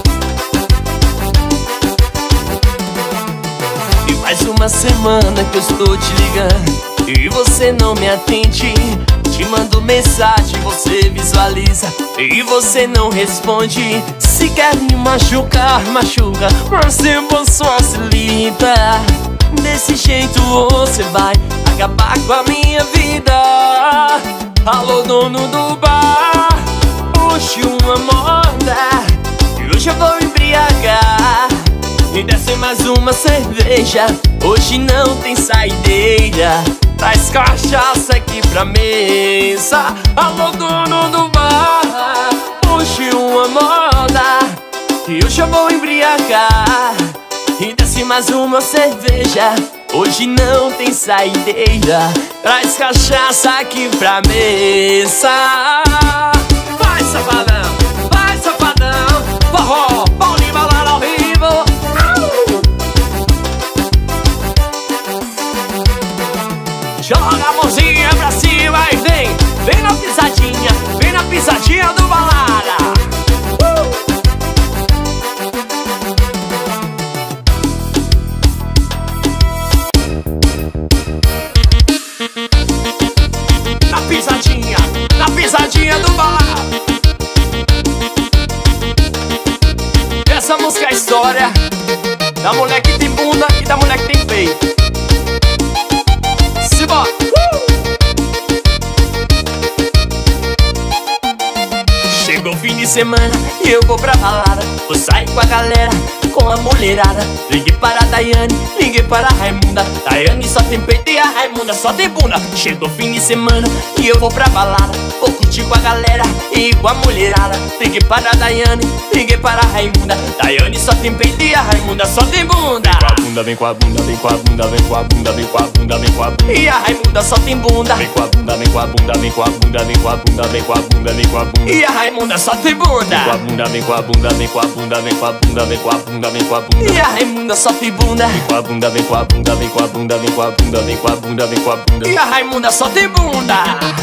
Speaker 1: E faz uma semana que eu estou te ligando e você não me atende. Te mando mensagem, você visualiza e você não responde. Se quer me machucar, machuca, mas depois facilita. Desse jeito você vai acabar com a minha vida. Alô, dono do bar, puxe uma moda, e hoje eu vou embriagar, e desce mais uma cerveja. Hoje não tem saideira, traz cachaça aqui pra mesa. Alô, dono do bar, puxe uma moda, e hoje eu vou embriagar, e desce mais uma cerveja. Hoje não tem saideira, traz cachaça aqui pra mesa. Vai, safadão, vai, safadão. Forró, Paulinho balada ao vivo. Joga a mãozinha pra cima e vem, vem na pisadinha do balada. Na pisadinha do balada. Essa música é a história da mulher que tem bunda e da mulher que tem peito. Simbora! Chegou o fim de semana e eu vou pra balada. Vou sair com a galera, com a mulherada. Liguei para a Daiane, liguei para a Raimunda. Daiane só tem peito e a Raimunda só tem bunda. Chegou o fim de semana e eu vou pra balada. Vou curtir curtir com a galera e com a mulherada. Liguei para a Daiane, liguei para a Raimunda. Daiane só tem peito e a Raimunda só tem bunda.
Speaker 3: Vem com a bunda, vem com a bunda, vem com a bunda, vem com a bunda, vem com a bunda, vem com a bunda.
Speaker 1: E a Raimunda só tem bunda.
Speaker 3: Vem com a bunda, vem com a bunda, vem com a bunda, vem com a bunda, vem com a bunda, vem com a bunda.
Speaker 1: E a Raimunda só tem bunda.
Speaker 3: Vem com a bunda, vem com a bunda, vem com a bunda, vem com a bunda, vem com a bunda, vem com a bunda.
Speaker 1: E a Raimunda só tem bunda.
Speaker 3: Vem com a bunda, vem com a bunda, vem com a bunda, vem com a bunda, vem com a bunda, vem com a bunda.
Speaker 1: E a Raimunda só tem bunda.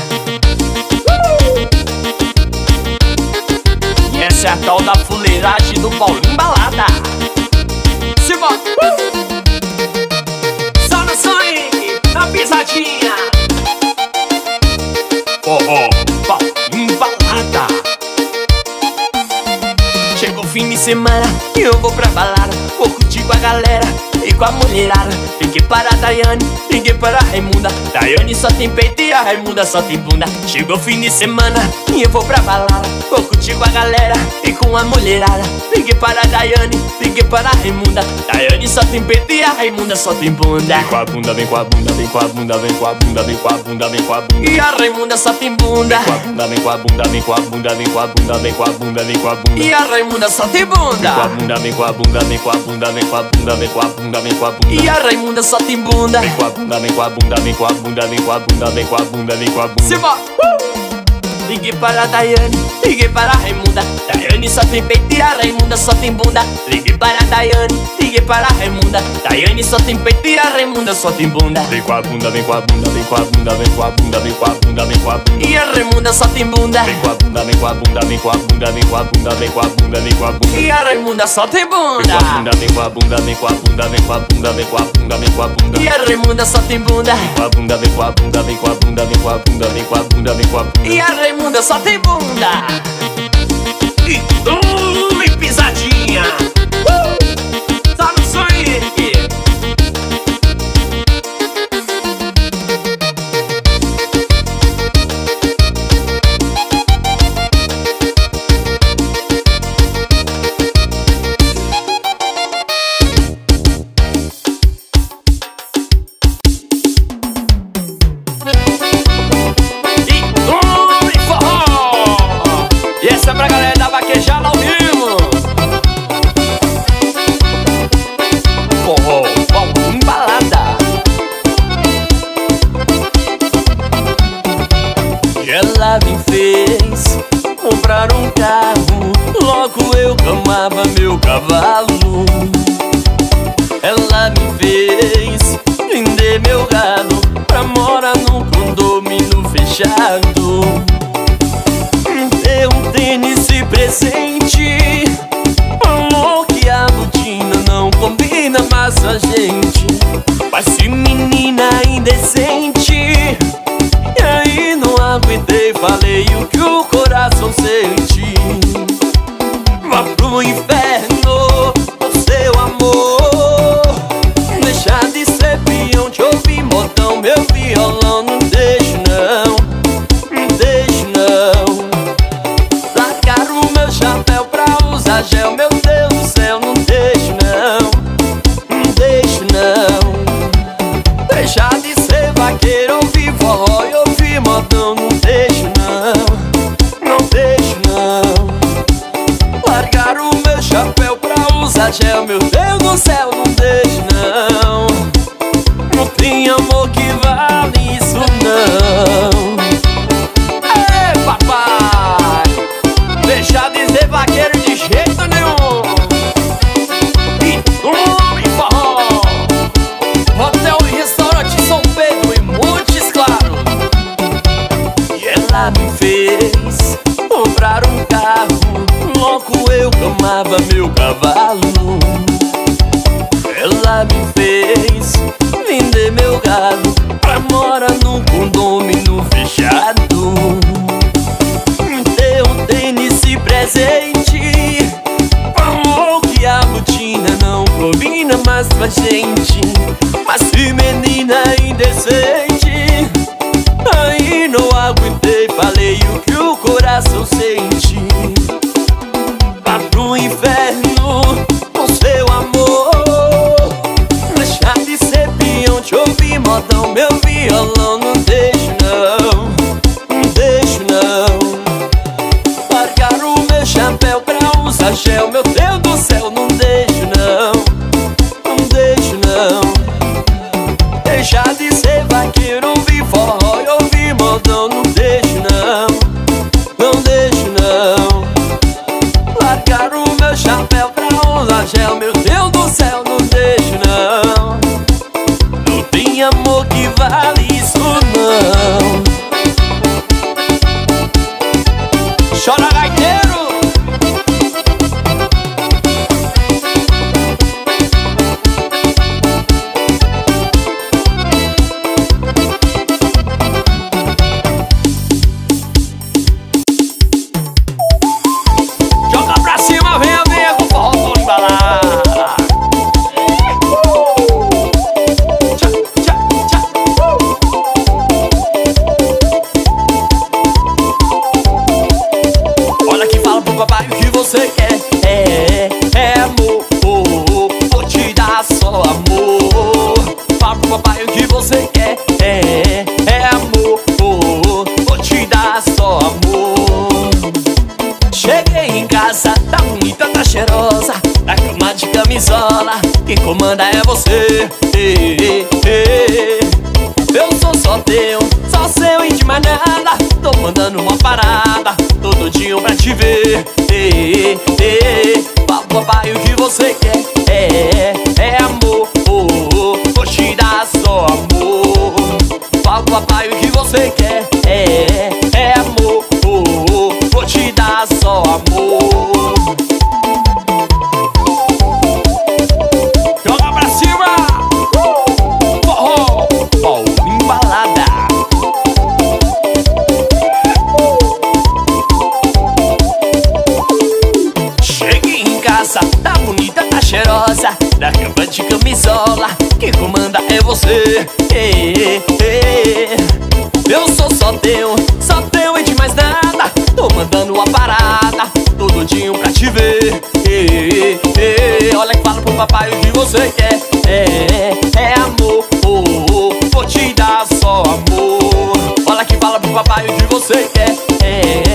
Speaker 1: E essa é a tal da fuleiragem do Paulinho Balada. Se bota. Só no swing, na pisadinha. Paulinho Balada. Chegou o fim de semana e eu vou pra balada. Vou curtir com a galera e com a mulherada. Liguei para a Daiane, liguei para a Raimunda. Daiane só tem peito e a Raimunda só tem bunda. Chegou o fim de semana e eu vou pra balada. Vou curtir com a galera e com a mulherada. Liguei para a Daiane, liguei para a Raimunda. Daiane só tem peito e a Raimunda só tem bunda.
Speaker 3: Vem com a bunda, vem com a bunda, vem com a bunda, vem com a bunda, vem com a bunda, vem com a bunda.
Speaker 1: E a Raimunda só tem bunda.
Speaker 3: Vem com a bunda, vem com a bunda, vem com a bunda, vem com a bunda, vem com a bunda, vem com a bunda.
Speaker 1: E a Raimunda só tem bunda.
Speaker 3: Vem com a bunda, vem com a bunda, vem com a bunda, vem com a bunda, vem com a bunda, vem com a bunda.
Speaker 1: E a Raimunda só tem bunda.
Speaker 3: Vem com a bunda, vem com a bunda, vem com a bunda, vem com a bunda, vem com a bunda, vem com a bunda.
Speaker 1: Se bota. Liguei para a Daiane, liguei para a Raimunda. Daiane só tem peito e a Raimunda só tem bunda. Liguei para a Daiane, liguei para a Raimunda. Daiane só tem peito e a Raimunda só tem bunda.
Speaker 3: Vem com a bunda, vem com a bunda, vem com a bunda, vem com a bunda, vem com a bunda, vem com a bunda.
Speaker 1: E a Raimunda só tem bunda.
Speaker 3: Vem com a bunda, vem com a bunda, vem com a bunda, vem com a bunda, vem com a bunda, vem com a bunda.
Speaker 1: E a Raimunda só tem
Speaker 3: Vem com
Speaker 1: bunda.
Speaker 3: a bunda, vem com a bunda, vem com a bunda, vem com a bunda, vem com a bunda, vem com a bunda.
Speaker 1: E a Raimunda só tem bunda.
Speaker 3: Vem com a bunda, vem com a bunda, vem com a bunda, vem com a bunda, vem com a bunda, vem com a bunda.
Speaker 1: E a Raimunda só tem bunda. E pisadinha. Só no swing. E essa é pra galera da vaquejada ao vivo. Forró, Paulinho Balada. E ela me fez comprar um carro. Logo eu amava meu cavalo. Ela me fez vender meu gado pra morar num condomínio fechado. Deu um tênis de presente. Falou que a botina não combina mais a gente. Parece menina indecente. E aí não aguentei, falei o que o coração sente. Vá pro inferno com seu amor. Deixa de ser peão, te ouvir modão. Meu violão não deixo não, não deixo não. Largar o meu chapéu pra usar gel, meu Deus do céu, não deixo não, não deixo não. Deixar de ser vaqueiro, ouvir forró e ouvir modão, não deixo não, não deixo não. Largar o meu chapéu pra usar gel, meu Deus do céu, não deixo não. Não tem amor que vale isso não. Ei, papai, deixa de ser vaqueiro de jeito nenhum. E nome forró, hotel e restaurante São Pedro e Montes Claros. E ela me fez comprar um carro. Logo eu amava meu cavalo. Ela me fez vender meu gado pra morar num condomínio fechado. Deu um tênis de presente. Falou que a botina não combina mais com a gente. Mas que menina indecente. Aí não aguentei, falei o que o coração sente. Vá pro inferno com seu amor. Deixar de ser peão, te ouvir modão. Meu violão não deixo não, não deixo não. céu, não deixo não. Não tem amor que vale isso não. Chora, gaiteiro! Joga pra cima, venha, venha com forró todo embalado. Tchá, tchá, tchá. Olha que fala pro papai o que você quer. É amor, vou te dar só amor. Fala pro papai o que você quer. É amor, vou te dar só amor. Cheguei em casa, tá bonita, tá cheirosa, na cama de camisola, quem comanda é você. Eu sou só seu e de mais nada. Tô mandando uma parada todo dia pra te ver. Fala pro papai o que você quer. É amor, vou te dar só amor. Fala pro papai o que você quer. É amor, vou te dar só amor. Joga pra cima! Forró, Paulinho Balada. Cheguei em casa, tá bonita, tá cheirosa, na cama de camisola, quem comanda é você. Eu sou só teu e de mais nada. Tô mandando uma parada todo dia pra te ver. Olha que fala pro papai o que você quer. É amor, vou te dar só amor. Olha que fala pro papai o que você quer.